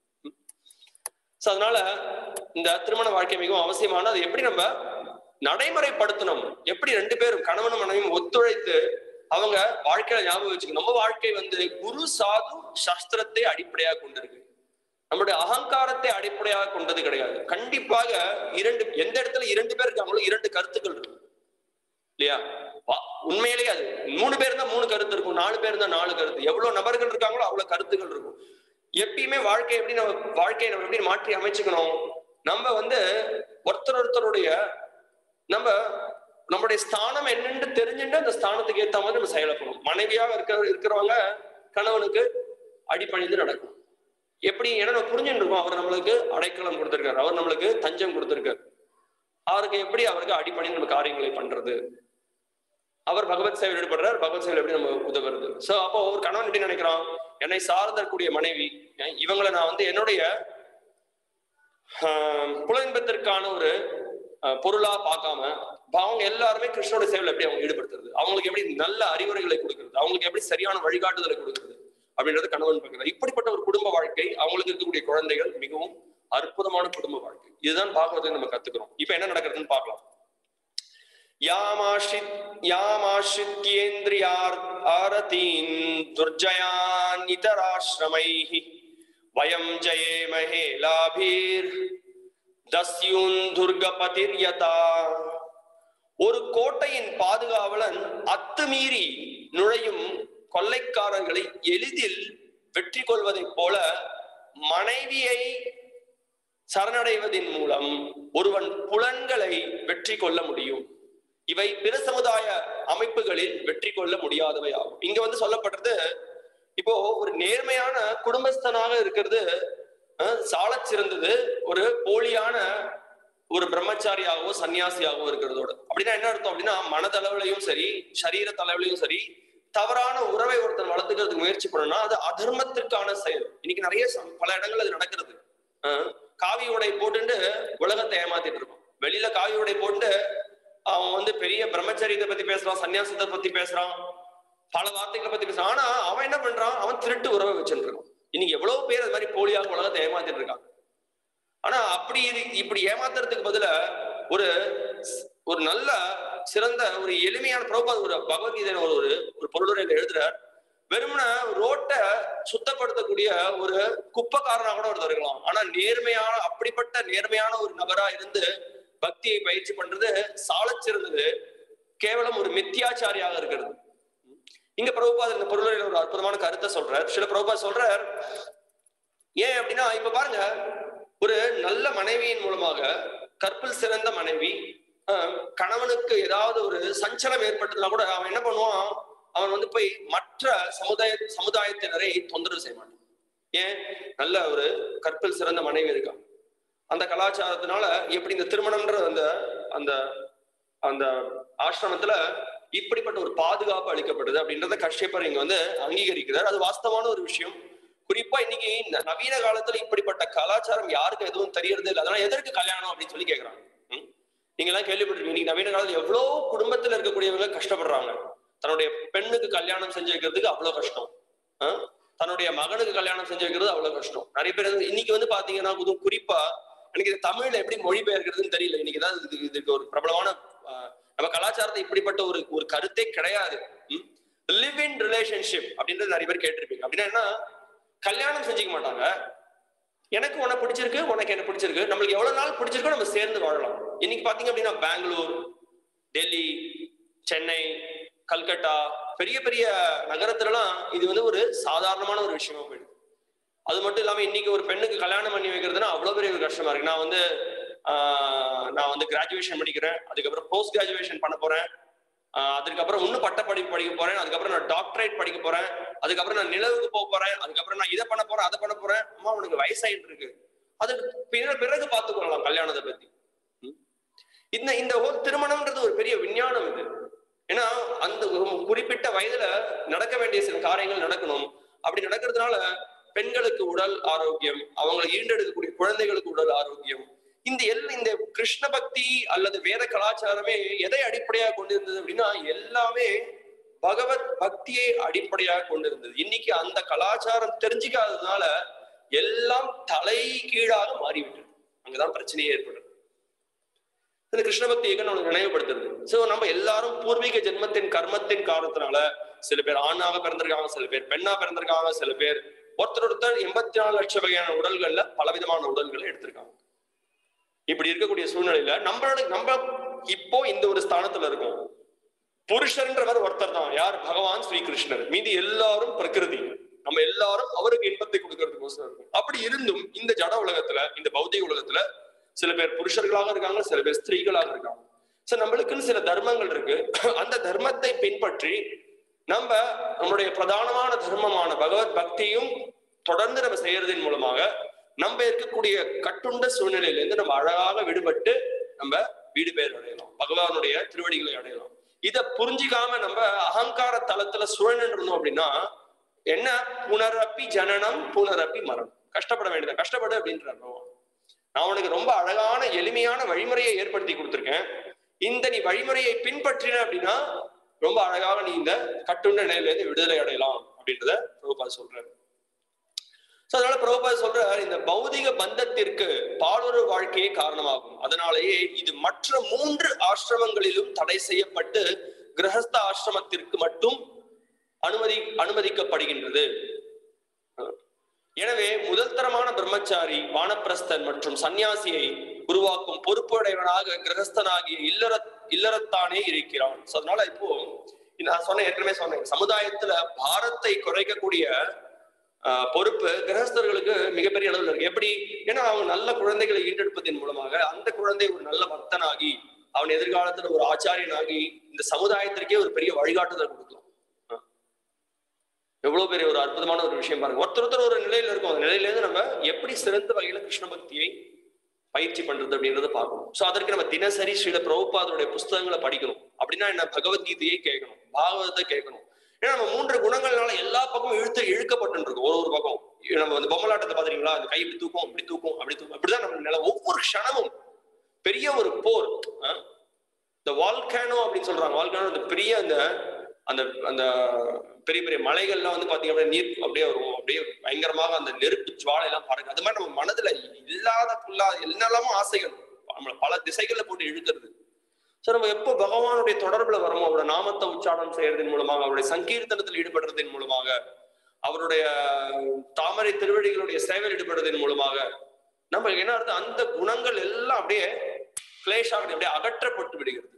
அதனால இந்த திருமண வாழ்க்கை மிகவும் அவசியமான, அது எப்படி நம்ம நடைமுறைப்படுத்தணும், எப்படி 2 பேரும் கணவனும் மனைவியும் ஒத்துழைத்து அவங்க வாழ்க்கையில ஞாபகம் வச்சுக்கணும். நம்ம வாழ்க்கை குரு சாது சாஸ்திரத்தை அடிப்படையாக கொண்டிருக்கு. நம்முடைய அகங்காரத்தை அடிப்படையாக கொண்டது கிடையாது. கண்டிப்பாக எந்த இடத்துல 2 பேர் இருக்காங்களோ 2 கருத்துக்கள் இருக்கும் இல்லையா? உண்மையிலேயே அது 3 பேர் தான் 3 கருத்து இருக்கும், 4 பேர் தான் 4 கருத்து. எவ்வளவு நபர்கள் இருக்காங்களோ அவ்வளவு கருத்துக்கள் இருக்கும். எப்பயுமே வாழ்க்கையை நம்ம எப்படி மாற்றி அமைச்சுக்கணும்? நம்ம ஒருத்தருடைய நம்முடைய ஸ்தானம் என்னன்னு தெரிஞ்சுட்டு அந்த ஸ்தானத்துக்கு ஏற்ற மாதிரி நம்ம செயல்படணும். மனைவியாக இருக்கிறவங்க கணவனுக்கு அடிபணிந்து நடக்கணும். எப்படி? ஏன்னா நம்ம புரிஞ்சுட்டு இருக்கோம், அவர் நம்மளுக்கு அடைக்கலம் கொடுத்திருக்காரு, அவர் நம்மளுக்கு தஞ்சம் கொடுத்திருக்காரு. அவருக்கு அடிபணிந்து நம்ம காரியங்களை பண்றது. அவர் பகவத் சேவையில் ஈடுபடுறார், பகவத் சேவையில் எப்படி நம்ம உதவுறது. அப்போ ஒரு கணவன் எப்படி நினைக்கிறான், என்னை சார்ந்தக்கூடிய மனைவி, இவங்களை நான் என்னுடைய புலன்பத்திற்கான ஒரு பொருளா பார்க்காம அவங்க எல்லாருமே கிருஷ்ணோட சேவையில எப்படி அவங்க ஈடுபடுத்துறது, அவங்களுக்கு எப்படி நல்ல அறிவுரைகளை கொடுக்கறது, அவங்களுக்கு எப்படி சரியான வழிகாட்டுதலை கொடுக்கறது அப்படின்றது கணவன் பார்க்கிறார். இப்படிப்பட்ட ஒரு குடும்ப வாழ்க்கை, அவங்களுக்கு இருக்கக்கூடிய குழந்தைகள் மிகவும் அற்புதமான குடும்ப வாழ்க்கை. இதுதான் பாகவத்தை நம்ம கத்துக்கிறோம். இப்ப என்ன நடக்கிறதுன்னு பார்க்கலாம். யாமாஸ்ரித்யேந்திரியாரதீன் துர்ஜயான் இதராஸ்ரமைஹி வயம் ஜயேமஹே லாபீர் தஸ்யூன் துர்கபதிர்யதா. ஒரு கோட்டையின் பாதுகாவலன் அத்துமீறி நுழையும் கொள்ளைக்காரர்களை எளிதில் வெற்றி கொள்வதைப் போல மனைவியை சரணடைவதன் மூலம் ஒருவன் புலன்களை வெற்றி கொள்ள முடியும். இவை பிற சமுதாய அமைப்புகளில் வெற்றி கொள்ள முடியாதவை ஆகும். இங்க வந்து சொல்லப்படுறது, இப்போ ஒரு நேர்மையான குடும்பஸ்தனாக இருக்கிறது சாலச் சிறந்தது ஒரு போலியான ஒரு பிரம்மச்சாரியாகவோ சன்னியாசியாகவோ இருக்கிறதோட. அப்படின்னா என்ன அர்த்தம் அப்படின்னா, மனதளவுலையும் சரி சரீர தலைவிலையும் சரி தவறான உறவை ஒருத்தர் வளர்த்துக்கிறதுக்கு முயற்சி பண்ணணும்னா அது அதர்மத்திற்கான செயல். இன்னைக்கு நிறைய பல இடங்கள் அது நடக்கிறது. காவி உடை போட்டுட்டு உலகத்தை ஏமாத்திட்டு இருக்கோம். வெளியில காவி உடை போட்டு அவன் வந்து பெரிய பிரம்மச்சரியத்தை பத்தி பேசுறான், சன்னியாசத்தை பத்தி பேசுறான், பல வார்த்தைகளை பத்தி பேசுறான். ஆனா அவன் என்ன பண்றான், அவன் திருட்டு உறவை வச்சுட்டு இருக்கான். இன்னைக்கு எவ்வளவு பேர் அது மாதிரி போலியாக உலகத்தை ஏமாத்திட்டு இருக்காங்க. ஆனா இப்படி ஏமாத்துறதுக்கு பதிலா ஒரு நல்ல சிறந்த ஒரு எளிமையான பிரபுபாத் ஒரு பகவத்கீதையில ஒரு பொருளுரையில எழுதுறார். வெறுமன ரோட்டை சுத்தப்படுத்தக்கூடிய ஒரு குப்பைக்காரனா கூட ஒருத்தர் இருக்கலாம். ஆனா நேர்மையான அப்படிப்பட்ட நேர்மையான ஒரு நபரா இருந்து பக்தியை பயிற்சி பண்றது சாலச் சிறந்தது கேவலம் ஒரு மித்தியாச்சாரியாக இருக்கிறது. இங்க பிரபுபாத் இந்த பொருளுரையில ஒரு அற்புதமான கருத்தை சொல்றார். சில பிரபுபாத் சொல்றார், ஏன் அப்படின்னா இப்ப பாருங்க, ஒரு நல்ல மனைவியின் மூலமாக கற்பில் சிறந்த மனைவி கணவனுக்கு ஏதாவது ஒரு சஞ்சலம் ஏற்பட்டதுனா கூட அவன் என்ன பண்ணுவான், அவன் வந்து போய் மற்ற சமுதாயத்தினரை தொந்தரவு செய்ய மாட்டான். ஏன், நல்ல ஒரு கற்பில் சிறந்த மனைவி இருக்கான். அந்த கலாச்சாரத்தினால எப்படி இந்த திருமணம்ன்ற அந்த அந்த அந்த ஆசிரமத்துல இப்படிப்பட்ட ஒரு பாதுகாப்பு அளிக்கப்படுது அப்படின்றத கஷ்யப்பர் இங்க வந்து அங்கீகரிக்கிறார். அது வாஸ்தவமான ஒரு விஷயம். குறிப்பா இன்னைக்கு இந்த நவீன காலத்துல இப்படிப்பட்ட கலாச்சாரம் யாருக்கும் எதுவும் தெரியறது இல்லை. அதனால எதற்கு கல்யாணம் அப்படின்னு சொல்லி கேட்கறாங்க. நீங்க எல்லாம் கேள்விப்பட்டிருக்கீங்க, இன்னைக்கு நவீன காலத்துல எவ்வளவு குடும்பத்துல இருக்கக்கூடியவங்க கஷ்டப்படுறாங்க. தன்னுடைய பெண்ணுக்கு கல்யாணம் செஞ்சு வைக்கிறதுக்கு அவ்வளவு கஷ்டம், தன்னுடைய மகனுக்கு கல்யாணம் செஞ்சு வைக்கிறது அவ்வளவு கஷ்டம். நிறைய பேர் இன்னைக்கு வந்து பாத்தீங்கன்னா குறிப்பா எனக்கு தமிழ்ல எப்படி மொழிபெயர்க்கிறதுன்னு தெரியல. இன்னைக்கு தான் இதுக்கு ஒரு பிரபலமான நம்ம கலாச்சாரத்தை இப்படிப்பட்ட ஒரு கருத்தே கிடையாது. லிவ் இன் ரிலேஷன்ஷிப் அப்படின்றது நிறைய பேர் கேட்டிருப்பீங்க. அப்படின்னா என்ன, கல்யாணம் செஞ்சுக்க மாட்டாங்க. எனக்கு உனக்கு பிடிச்சிருக்கு, உனக்கு என்ன பிடிச்சிருக்கு, நம்மளுக்கு எவ்வளவு நாள் பிடிச்சிருக்கோ நம்ம சேர்ந்து வாழலாம். இன்னைக்கு பாத்தீங்க அப்படின்னா பெங்களூர், டெல்லி, சென்னை, கல்கட்டா பெரிய பெரிய நகரத்துலலாம் இது வந்து ஒரு சாதாரணமான ஒரு விஷயமா போயிடுது. அது மட்டும் இல்லாம இன்னைக்கு ஒரு பெண்ணுக்கு கல்யாணம் பண்ணி வைக்கிறதுனா அவ்வளவு பெரிய ஒரு கஷ்டமா இருக்கு. நான் வந்து கிராஜுவேஷன் படிக்கிறேன், அதுக்கப்புறம் போஸ்ட் கிராஜுவேஷன் பண்ண போறேன், அதுக்கப்புறம் இன்னும் பட்டப்படிப்பு படிக்க போறேன், அதுக்கப்புறம் நான் டாக்டரேட் படிக்க போறேன், அதுக்கப்புறம் நான் நிலவுக்கு போக போறேன், அதுக்கப்புறம் நான் இதை பண்ண போறேன் அதை பண்ண போறேன். அம்மா உனக்கு வயசாயிட்டு இருக்கு, அது பிறகு பார்த்துக்கொள்ளலாம் கல்யாணத்தை பத்தி. இந்த திருமணம்ன்றது ஒரு பெரிய விஞ்ஞானம் இது. ஏன்னா அந்த குறிப்பிட்ட வயதுல நடக்க வேண்டிய சில காரியங்கள் நடக்கணும். அப்படி நடக்கிறதுனால பெண்களுக்கு உடல் ஆரோக்கியம், அவங்களை ஈண்டெடுக்கக்கூடிய குழந்தைகளுக்கு உடல் ஆரோக்கியம், இந்த கிருஷ்ண பக்தி அல்லது வேத கலாச்சாரமே எதை அடிப்படையாக கொண்டிருந்தது அப்படின்னா எல்லாமே பகவத் பக்தியை அடிப்படையாக கொண்டிருந்தது. இன்னைக்கு அந்த கலாச்சாரம் தெரிஞ்சுக்காததுனால எல்லாம் தலை கீழாக மாறிவிட்டது. அங்கதான் பிரச்சனையே ஏற்படுது. இந்த கிருஷ்ண பக்தி இயக்கம் நம்மளுக்கு நினைவுபடுத்துறது. சோ நம்ம எல்லாரும் பூர்வீக ஜென்மத்தின் கர்மத்தின் காரணத்தினால சில பேர் ஆணாக பிறந்திருக்காங்க, சில பேர் பெண்ணா பிறந்திருக்காங்க, சில பேர் ஒருத்தர் 84 லட்சம் வகையான உடல்கள்ல பலவிதமான உடல்களை எடுத்திருக்காங்க. இப்படி இருக்கக்கூடிய சூழ்நிலையில நம்ம இப்போ இந்த ஒரு ஸ்தானத்துல இருக்கோம். புருஷன்றவர் ஒருத்தர் தான், யார், பகவான் ஸ்ரீகிருஷ்ணர். மீதி எல்லாரும் பிரகிருதி. நம்ம எல்லாரும் அவருக்கு இன்பத்தை கொடுக்கறதுக்கோசரம் இருக்கும். அப்படி இருந்தும் இந்த ஜட உலகத்துல, இந்த பௌத்திக உலகத்துல சில பேர் புருஷர்களாக இருக்காங்க, சில பேர் ஸ்திரீகளாக இருக்காங்க. சோ நம்மளுக்குன்னு சில தர்மங்கள் இருக்கு. அந்த தர்மத்தை பின்பற்றி நம்மளுடைய பிரதானமான தர்மமான பகவத் பக்தியும் தொடர்ந்து நம்ம செய்யறதின் மூலமாக நம்ம இருக்கக்கூடிய கட்டுண்ட சூழ்நிலையில இருந்து நம்ம அழகாக விடுபட்டு நம்ம வீடு பேர் அடையலாம், பகவானுடைய திருவடிகளை அடையலாம். இதை புரிஞ்சிக்காம நம்ம அகங்கார தளத்துல சுழன்று இருந்தோம் அப்படின்னா என்ன, புனரப்பி ஜனனம் புனரப்பி மரணம், கஷ்டப்பட வேண்டியது கஷ்டப்படு அப்படின்றாங்க. நான் உனக்கு ரொம்ப அழகான எளிமையான வழிமுறையை ஏற்படுத்தி கொடுத்துருக்கேன். இந்த நீ வழிமுறையை பின்பற்றின அப்படின்னா ரொம்ப அழகாக நீ இந்த கட்டுண்ட நிலையில இருந்து விடுதலை அடையலாம் அப்படின்றத பிரபுபாத சொல்றாரு. அதனால பிரபுபாத சொல்ற இந்த பௌதிக பந்தத்திற்கு பாலுற வாழ்க்கையே காரணமாகும். அதனாலேயே இது மற்ற 3 ஆசிரமங்களிலும் தடை செய்யப்பட்டு கிரகஸ்த ஆசிரமத்திற்கு மட்டும் அனுமதிக்கப்படுகின்றது. எனவே முதல் தரமான பிரம்மச்சாரி, வானப்பிரஸ்தன் மற்றும் சன்னியாசியை உருவாக்கும் பொறுப்புடையவனாக கிரகஸ்தனாகிய இல்லறத்தானே இருக்கிறான். அதனால இப்போ நான் ஏற்கனவே சொன்னேன், சமுதாயத்துல பாரத்தை குறைக்கக்கூடிய பொறுப்பு கிரகஸ்தர்களுக்கு மிகப்பெரிய அளவில் இருக்கு. எப்படி? ஏன்னா அவங்க நல்ல குழந்தைகளை ஈண்டெடுப்பதன் மூலமாக அந்த குழந்தை ஒரு நல்ல பக்தனாகி அவன் எதிர்காலத்துல ஒரு ஆச்சாரியனாகி இந்த சமுதாயத்திற்கே ஒரு பெரிய வழிகாட்டுதல் கொடுக்கலாம். எவ்வளவு பெரிய ஒரு அற்புதமான ஒரு விஷயம் பாருங்க. ஒருத்தர் ஒரு நிலையில இருக்கும். அந்த நிலையில இருந்து நம்ம எப்படி சிறந்த வகையில கிருஷ்ண பக்தியை பயிற்சி பண்றது அப்படின்றத பார்க்கணும். சோ அதற்கு நம்ம தினசரி ஸ்ரீல பிரபுபாதருடைய புஸ்தகங்களை படிக்கணும். அப்படின்னா என்ன? பகவத்கீதையை கேட்கணும், பாகவதத்தை கேட்கணும். ஏன்னா நம்ம 3 குணங்கள்னால எல்லா பக்கமும் இழுக்கப்பட்டு இருக்கும். ஒரு பக்கம் நம்ம வந்து பொம்மலாட்டத்தை பாத்தீங்களா, அந்த கை இப்படி தூக்கும், இப்படி தூக்கும், அப்படி தூக்கும், அப்படிதான் நம்ம நிலை. ஒவ்வொரு க்ஷணமும் பெரிய ஒரு போர். இந்த வால்கானோ அப்படின்னு சொல்றாங்க. வால்கானோ அந்த பெரிய அந்த அந்த பெரிய பெரிய மலைகள்லாம் வந்து பாத்தீங்க அப்படின்னா நீர் அப்படியே வரும், அப்படியே பயங்கரமாக அந்த நெருப்பு ஜுவாலை எல்லாம் பாருங்க. அது மாதிரி நம்ம மனதுல இல்லாத என்னெல்லாமோ ஆசைகள் நம்மள பல திசைகள்ல போட்டு இழுக்கிறது. சோ நம்ம எப்போ பகவானுடைய தொடர்புல வரமோ, அவரோட நாமத்தை உச்சாரணம் செய்யறதன் மூலமாக, அவருடைய சங்கீர்த்தனத்தில் ஈடுபடுறதன் மூலமாக, அவருடைய தாமரை திருவடிகளுடைய சேவையில் ஈடுபடுறதன் மூலமாக நம்ம என்ன அர்த்தம், அந்த குணங்கள் எல்லாம் அப்படியே கிளேஷாக அப்படியே அகற்றப்பட்டு விடுகிறது.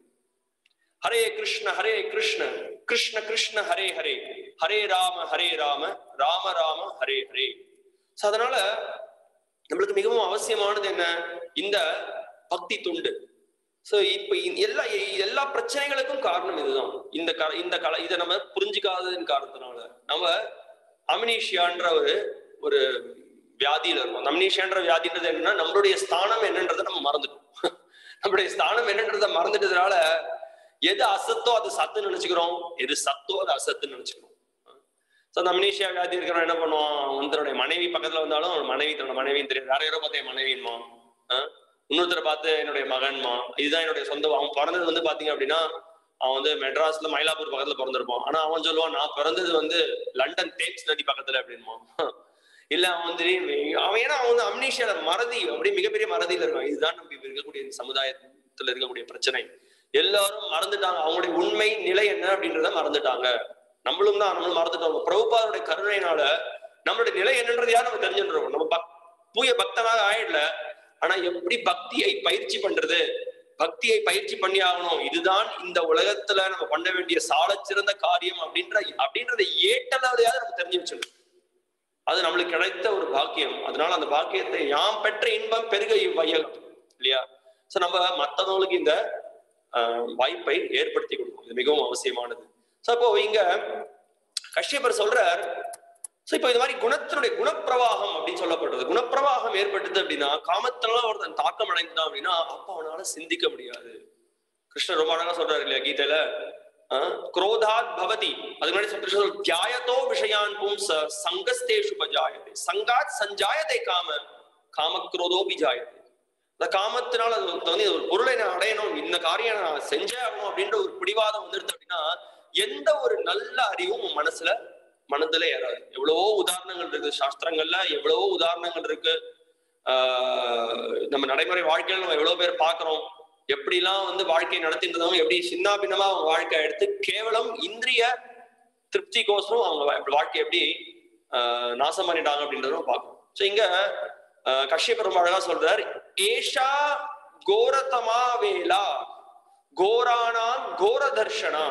ஹரே கிருஷ்ண கிருஷ்ண கிருஷ்ண ஹரே ஹரே, ஹரே ராம ராம ராம ஹரே ஹரே. அதனால நம்மளுக்கு மிகவும் அவசியமானது என்ன? இந்த பக்தி துண்டு. சோ இப்ப எல்லா பிரச்சனைகளுக்கும் காரணம் இதுதான். இதை நம்ம புரிஞ்சுக்காததின் காரணத்தினால நம்ம அம்னீஷியான்ற ஒரு வியாதியில இருக்கும். அம்னீஷியான்ற வியாதின்றது என்னன்னா, நம்மளுடைய ஸ்தானம் என்னன்றதை நம்ம மறந்துட்டோம். நம்மளுடைய ஸ்தானம் என்னன்றதை மறந்துட்டதுனால எது அசத்தோ அது சத்துன்னு நினைச்சுக்கிறோம், எது சத்தோ அது அசத்துன்னு நினைச்சுக்கிறோம். அந்த அம்னீஷியா வியாதி இருக்கிறவன் என்ன பண்ணுவான்? தன்னுடைய மனைவி பக்கத்துல வந்தாலும் தன்னோட மனைவின்னு தெரியாது. வேற யாரோ பார்த்து என் மனைவின்மா, இன்னொருத்தரை பார்த்து என்னுடைய மகன்மா, இதுதான் என்னுடைய சொந்த. அவன் பிறந்தது வந்து பாத்தீங்க அப்படின்னா அவன் வந்து மெட்ராஸ்ல மயிலாப்பூர் பக்கத்துல பிறந்திருப்பான். ஆனா அவன் சொல்லுவான், நான் பிறந்தது வந்து லண்டன் தேம்ஸ் நதி பக்கத்துல அப்படின்மா. இல்ல அவன் ஏன்னா அவன் வந்து அம்னீஷியால மறதி, அப்படி மிகப்பெரிய மறதியில இருக்கான். இதுதான் நம்ம இருக்கக்கூடிய சமுதாயத்துல இருக்கக்கூடிய பிரச்சனை. எல்லாரும் மறந்துட்டாங்க அவங்களுடைய உண்மை நிலை என்ன அப்படின்றத மறந்துட்டாங்க. நம்மளும் மறந்துட்டோம். பிரபுபாதருடைய கருணையினால நம்மளுடைய நிலை என்னன்றது யார் நம்ம தெரிஞ்சுருக்கோம். நம்ம தூய பக்தனாக ஆயிடல, ஆனா எப்படி பக்தியை பயிற்சி பண்றது, பக்தியை பயிற்சி பண்ணி ஆகணும், இதுதான் இந்த உலகத்துல நம்ம பண்ண வேண்டிய சால சிறந்த காரியம் அப்படின்றத ஏட்டலாவது நம்ம தெரிஞ்சு வச்சிடணும். அது நம்மளுக்கு கிடைத்த ஒரு பாக்கியம். அதனால அந்த பாக்கியத்தை யாம் பெற்ற இன்பம் பெருக இவ்வையகம் இல்லையா. சோ நம்ம மற்றவங்களுக்கு இந்த வாய்ப்பை ஏற்படுத்தி கொடுக்கும். இது மிகவும் அவசியமானது. சோ அப்போ இங்க கஷ்யபர் சொல்றார், இப்ப இந்த மாதிரி குணத்தினுடைய குணப்பிரவாகம் அப்படின்னு சொல்லப்படுறது. குணப்பிரவாகம் ஏற்பட்டது அப்படின்னா, காமத்தினால ஒருத்தன் தாக்கம் அடைந்தான் அப்படின்னா அப்ப அவனால சிந்திக்க முடியாது. கிருஷ்ணர் ரொம்ப அழகா சொல்றாரு இல்லையா கீதையில, குரோதாத் பவதி, அதுக்கு முன்னாடி சொல்ற தியாயத்தோ விஷயான் பும்ச சங்கஸ்தேஷு பஜாயதே சங்காத் சஞ்சாயதே காம குரோதோ பிஜாயதே. இந்த காமத்தினால வந்து ஒரு பொருளை நான் அடையணும், இந்த காரியம் நான் செஞ்சே ஆகணும் அப்படின்ற ஒரு பிடிவாதம் வந்துடுது அப்படின்னா எந்த ஒரு நல்ல அறிவும் மனதுல ஏறாது. எவ்வளவோ உதாரணங்கள் இருக்கு சாஸ்திரங்கள்ல, எவ்வளவோ உதாரணங்கள் இருக்கு. நம்ம நடைமுறை வாழ்க்கையில நம்ம எவ்வளவு பேர் பாக்குறோம், எப்படிலாம் வந்து வாழ்க்கையை நடத்தின்றவங்க எப்படி சின்ன பின்னமா அவங்க வாழ்க்கை எடுத்து கேவலம் இந்திரிய திருப்திக்கோசரம் அவங்க வாழ்க்கை எப்படி நாசம் பண்ணிட்டாங்க அப்படின்றதும் பார்க்கணும். சோ இங்க கஷ்யபர் அழகா சொல்றார், ஏஷா கோரதமா வேலா கோரானாம் கோர தர்ஷனா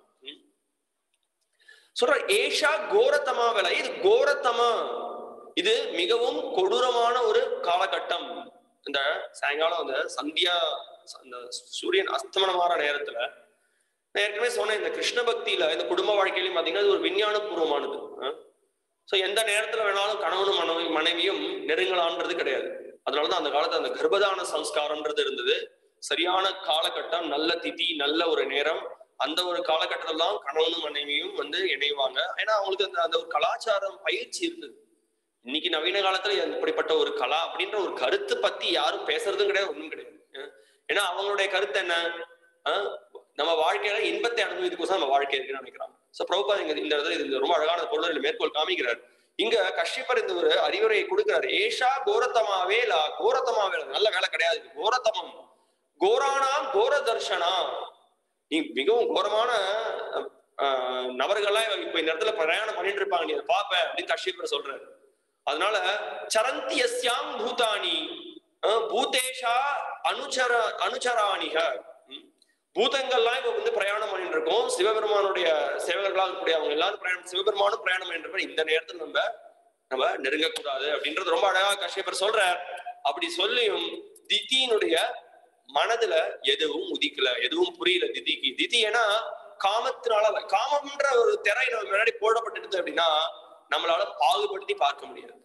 சொல்ற. ஏஷா கோரதமா வேலா, இது கோரதமா, இது மிகவும் கொடூரமான ஒரு காலகட்டம். இந்த சாயங்காலம் அந்த சந்தியா அந்த சூரியன் அஸ்தமனமான நேரத்துல நான் ஏற்கனவே சொன்னேன், இந்த கிருஷ்ண பக்தியில இந்த குடும்ப வாழ்க்கையிலும் பாத்தீங்கன்னா இது ஒரு விஞ்ஞான பூர்வமானது. சோ எந்த நேரத்துல வேணாலும் கணவனும் மனைவியும் நெருங்கலான்றது கிடையாது. அதனாலதான் அந்த காலத்துல அந்த கர்ப்பதான சம்ஸ்காரம்ன்றது இருந்தது. சரியான காலகட்டம், நல்ல திதி, நல்ல ஒரு நேரம். அந்த ஒரு காலகட்டத்துல தான் கணவனும் மனைவியும் வந்து இணைவாங்க. ஏன்னா அவங்களுக்கு அந்த ஒரு கலாச்சாரம் பயிற்சி இருந்தது. இன்னைக்கு நவீன காலத்துல இப்படிப்பட்ட ஒரு கலா அப்படின்ற ஒரு கருத்து பத்தி யாரும் பேசுறதும் கிடையாது, ஒண்ணும் கிடையாது. ஏன்னா அவங்களுடைய கருத்து என்ன, நம்ம வாழ்க்கையில இன்பத்தை அனுபவித்துக்கோசம் நம்ம வாழ்க்கை இருக்குன்னு நினைக்கிறாங்க. சோ பிரபுபாத் இந்த இடத்துல இது ரொம்ப அழகான பொருள் மேற்கோள் காமிக்கிறார். இங்க கஷ்யப்பர் இந்த ஒரு அறிவுரையை கொடுக்கிறார். ஏஷா கோரத்தமாவேலா, கோரத்தமாவேலா நல்ல வேலை கிடையாது, கோரத்தமம் கோரானாம் கோர தர்ஷனா, நீ மிகவும் கோரமான நபர்கள்லாம் இப்ப இந்த இடத்துல பிரயாணம் பண்ணிட்டு இருப்பாங்க, நீ அதை பாப்ப அப்படின்னு கஷ்யப்பர் சொல்றாரு. அதனால சரந்தியஸ்யாம் பூதானி பூதேஷா அனுச்சராணிக, பூதங்கள்லாம் இப்ப வந்து பிரயாணம் பண்ணிட்டு இருக்கோம், சிவபெருமானுடைய சேவகர்களாக இருக்கக்கூடிய அவங்க எல்லாரும் பிரயாணம், சிவபெருமானும் பிரயாணம் பண்ணிட்டு இருக்கோம், இந்த நேரத்தில் நம்ம நெருங்கக்கூடாது அப்படின்றது ரொம்ப அழகா கஷ்யப்பர் சொல்றார். அப்படி சொல்லியும் திதியினுடைய மனதுல எதுவும் உதிக்கல, எதுவும் புரியல திதிக்கு. திதி ஏன்னா காமத்தினால, காமம்ன்ற ஒரு திரை நம்ம முன்னாடி போடப்பட்டிருது அப்படின்னா நம்மளால பாகுபடுத்தி பார்க்க முடியாது.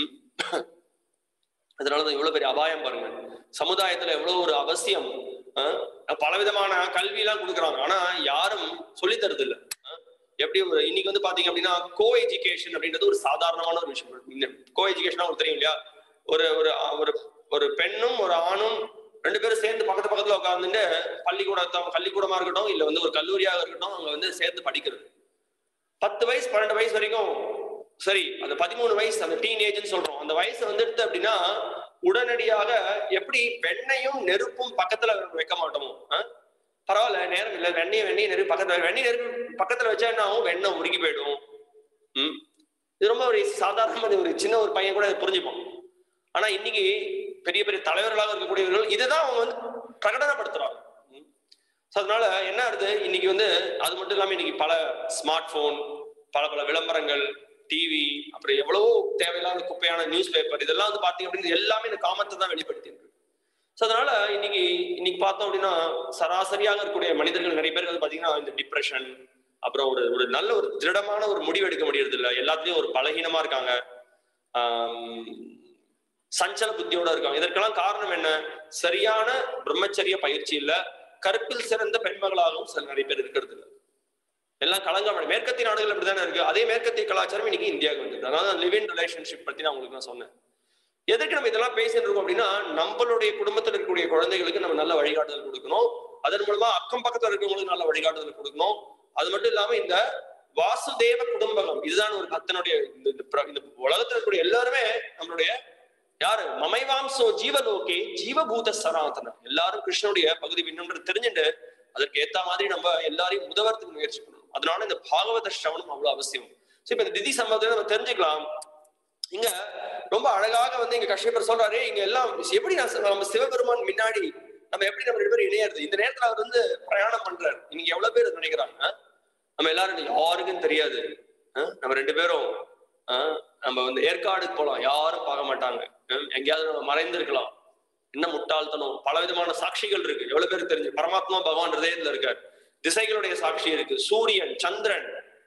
அதனாலதான் இவ்வளவு பெரிய அபாயம் பாருங்க, சமுதாயத்துல எவ்வளவு ஒரு அவசியம். பலவிதமான கல்வி எல்லாம் கொடுக்குறாங்க, ஆனா யாரும் சொல்லி தருது இல்லை. எப்படி இன்னைக்கு வந்து பாத்தீங்க அப்படின்னா கோ எஜுகேஷன் அப்படின்றது ஒரு சாதாரணமான ஒரு விஷயம். கோ எஜுகேஷன் உங்களுக்கு தெரியும் இல்லையா, ஒரு ஒரு ஒரு பெண்ணும் ஒரு ஆணும் ரெண்டு பேரும் சேர்ந்து பக்கத்துல உட்காந்துட்டு பள்ளிக்கூடமா இருக்கட்டும் இல்ல வந்து ஒரு கல்லூரியாக இருக்கட்டும், அவங்க வந்து சேர்ந்து படிக்கிறது. 10 வயசு 12 வயசு வரைக்கும் சரி, அந்த 13 வயசு அந்த டீனேஜ்னு சொல்றோம், அந்த வயசு வந்துடுது அப்படின்னா உடனடியாக எப்படி வெண்ணையும் நெருப்பும் பக்கத்துல வைக்க மாட்டோமோ, பரவாயில்ல நேரம் இல்லை, வெண்ணெய் நெருப்பு பக்கத்துல வச்சா என்ன ஆகும், வெண்ணெய் உருகி போயிடும். இது ரொம்ப ஒரு சாதாரண ஒரு சின்ன ஒரு பையன் கூட புரிஞ்சுப்போம். ஆனா இன்னைக்கு பெரிய பெரிய தலைவர்களாக இருக்கக்கூடியவர்கள் இதுதான் அவங்க வந்து பிரகடனப்படுத்துறாங்க. அதனால என்ன ஆகுது, இன்னைக்கு வந்து அது மட்டும் இல்லாம இன்னைக்கு பல ஸ்மார்ட் போன், பல விளம்பரங்கள், டிவி, அப்புறம் எவ்வளவோ தேவையில்லாத குப்பையான நியூஸ் பேப்பர், இதெல்லாம் வந்து பாத்தீங்க அப்படின்னு எல்லாமே இந்த காமத்தை தான் வெளிப்படுத்தி இருக்கு. அதனால இன்னைக்கு பார்த்தோம் அப்படின்னா சராசரியாக இருக்கக்கூடிய மனிதர்கள் நிறைய பேர் வந்து பாத்தீங்கன்னா இந்த டிப்ரெஷன், அப்புறம் ஒரு நல்ல ஒரு திருடமான ஒரு முடிவு எடுக்க முடியறது இல்லை, எல்லாத்துலயும் ஒரு பலகீனமா இருக்காங்க, சஞ்சல புத்தியோட இருக்காங்க. இதற்கெல்லாம் காரணம் என்ன, சரியான பிரம்மச்சரிய பயிற்சி இல்ல, கற்பில் சிறந்த பெண்மகளாகவும் சில நிறைய பேர் இருக்கிறது இல்லை, எல்லாம் கலங்கமான மேற்கத்திய நாடுகள் அப்படித்தானே இருக்கு. அதே மேற்கத்திய கலாச்சாரம் இன்னைக்கு இந்தியாவுக்கு வந்து, அதாவது லிவ் இன் ரிலேஷன்ஷிப் பத்தி நான் உங்களுக்கு சொன்னேன். எதுக்கு நம்ம இதெல்லாம் பேசிட்டு இருக்கோம் அப்படின்னா நம்மளுடைய குடும்பத்தில் இருக்கக்கூடிய குழந்தைகளுக்கு நம்ம நல்ல வழிகாட்டுதல் கொடுக்கணும், அதன் மூலமா அக்கம் பக்கத்துல இருக்கவங்களுக்கு நல்ல வழிகாட்டுதல் கொடுக்கணும். அது மட்டும் இல்லாம இந்த வாசுதேவ குடும்பகம் இதுதான் ஒரு அத்தனுடைய இந்த உலகத்துல இருக்கக்கூடிய எல்லாருமே நம்மளுடைய யாரு, மமைவாம்சோ ஜீவலோகே ஜீவபூத சனாதனம், எல்லாரும் கிருஷ்ணனுடைய பகுதி பின்னன்றது தெரிஞ்சுட்டு அதற்கு ஏத்த மாதிரி நம்ம எல்லாரையும் உதவறதுக்கு முயற்சி பண்ணணும். அதனால இந்த பாகவத ஸ்ரவணம் அவ்வளவு அவசியம். இப்ப இந்த திதி சம்பவத்தை நம்ம தெரிஞ்சுக்கலாம். இங்க ரொம்ப அழகாக வந்து இங்க கஷ்யப்பர் சொல்றாரு, இங்க எல்லாம் எப்படி நம்ம சிவபெருமான் முன்னாடி நம்ம எப்படி நம்ம 2 பேரும் இணையறது. இந்த நேரத்துல அவர் வந்து பிரயாணம் பண்றாரு. இன்னைக்கு எவ்வளவு பேர் நினைக்கிறாங்க நம்ம எல்லாரும் யாருக்கும் தெரியாது, நம்ம 2 பேரும் நம்ம வந்து ஏற்காடு போலாம், யாரும் பார்க்க மாட்டாங்க, எங்கேயாவது நம்ம மறைந்து இருக்கலாம், என்ன முட்டாள்தனம். பல விதமான சாட்சிகள் இருக்கு, எவ்வளவு பேருக்கு தெரிஞ்சு பரமாத்மா பகவான் ஹிருதயத்துல இருக்கார், திசைகளுடைய சாட்சி இருக்கு, சூரியன் சந்திரன்,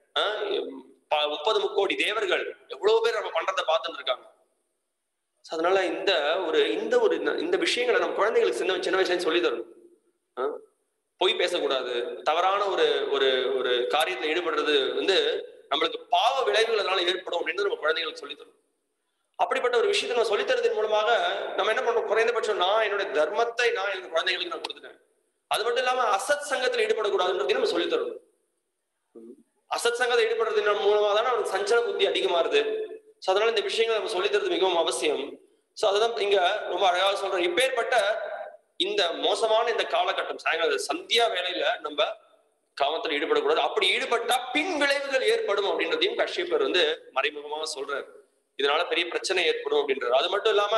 30 முக்கோடி தேவர்கள், எவ்வளவு பேர் நம்ம பண்றதை பார்த்துட்டு இருக்காங்க. அதனால இந்த விஷயங்களை நம்ம குழந்தைகளுக்கு சின்ன வயசுல சொல்லி தரணும். பொய் பேசக்கூடாது, தவறான ஒரு காரியத்துல ஈடுபடுறது வந்து நம்மளுக்கு பாவ விளைவுகள் அதனால ஏற்படும் அப்படின்னு நம்ம குழந்தைகளுக்கு சொல்லி தரணும். அப்படிப்பட்ட ஒரு விஷயத்தை நம்ம சொல்லித்தரதின் மூலமாக நம்ம என்ன பண்றோம், குறைந்தபட்சம் நான் என்னுடைய தர்மத்தை நான் எங்க குழந்தைகளுக்கு நான் கொடுத்துட்டேன். அது மட்டும் இல்லாம அசத் சங்கத்தில் ஈடுபடக்கூடாதுன்றதையும் நம்ம சொல்லி தரணும். அசத் சங்கத்தை ஈடுபடுறதன் மூலமா தானே அவனுக்கு சஞ்சல புத்தி அதிகமாறுது. சோ அதனால இந்த விஷயங்களை நம்ம சொல்லித்தரது மிகவும் அவசியம். சோ அதுதான் இங்க ரொம்ப அழகாக சொல்றோம். இப்பேற்பட்ட இந்த மோசமான இந்த காலகட்டம் சாயங்கால சந்தியா வேலையில நம்ம காமத்தில் ஈடுபடக்கூடாது. அப்படி ஈடுபட்டா பின் விளைவுகள் ஏற்படும் அப்படின்றதையும் கஷ்யப்பர் வந்து மறைமுகமாக சொல்றாரு. இதனால பெரிய பிரச்சனை ஏற்படும் அப்படின்றாரு. அது மட்டும் இல்லாம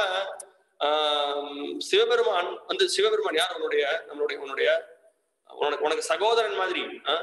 சிவபெருமான் யார், உன்னுடைய உனக்கு சகோதரன் மாதிரி,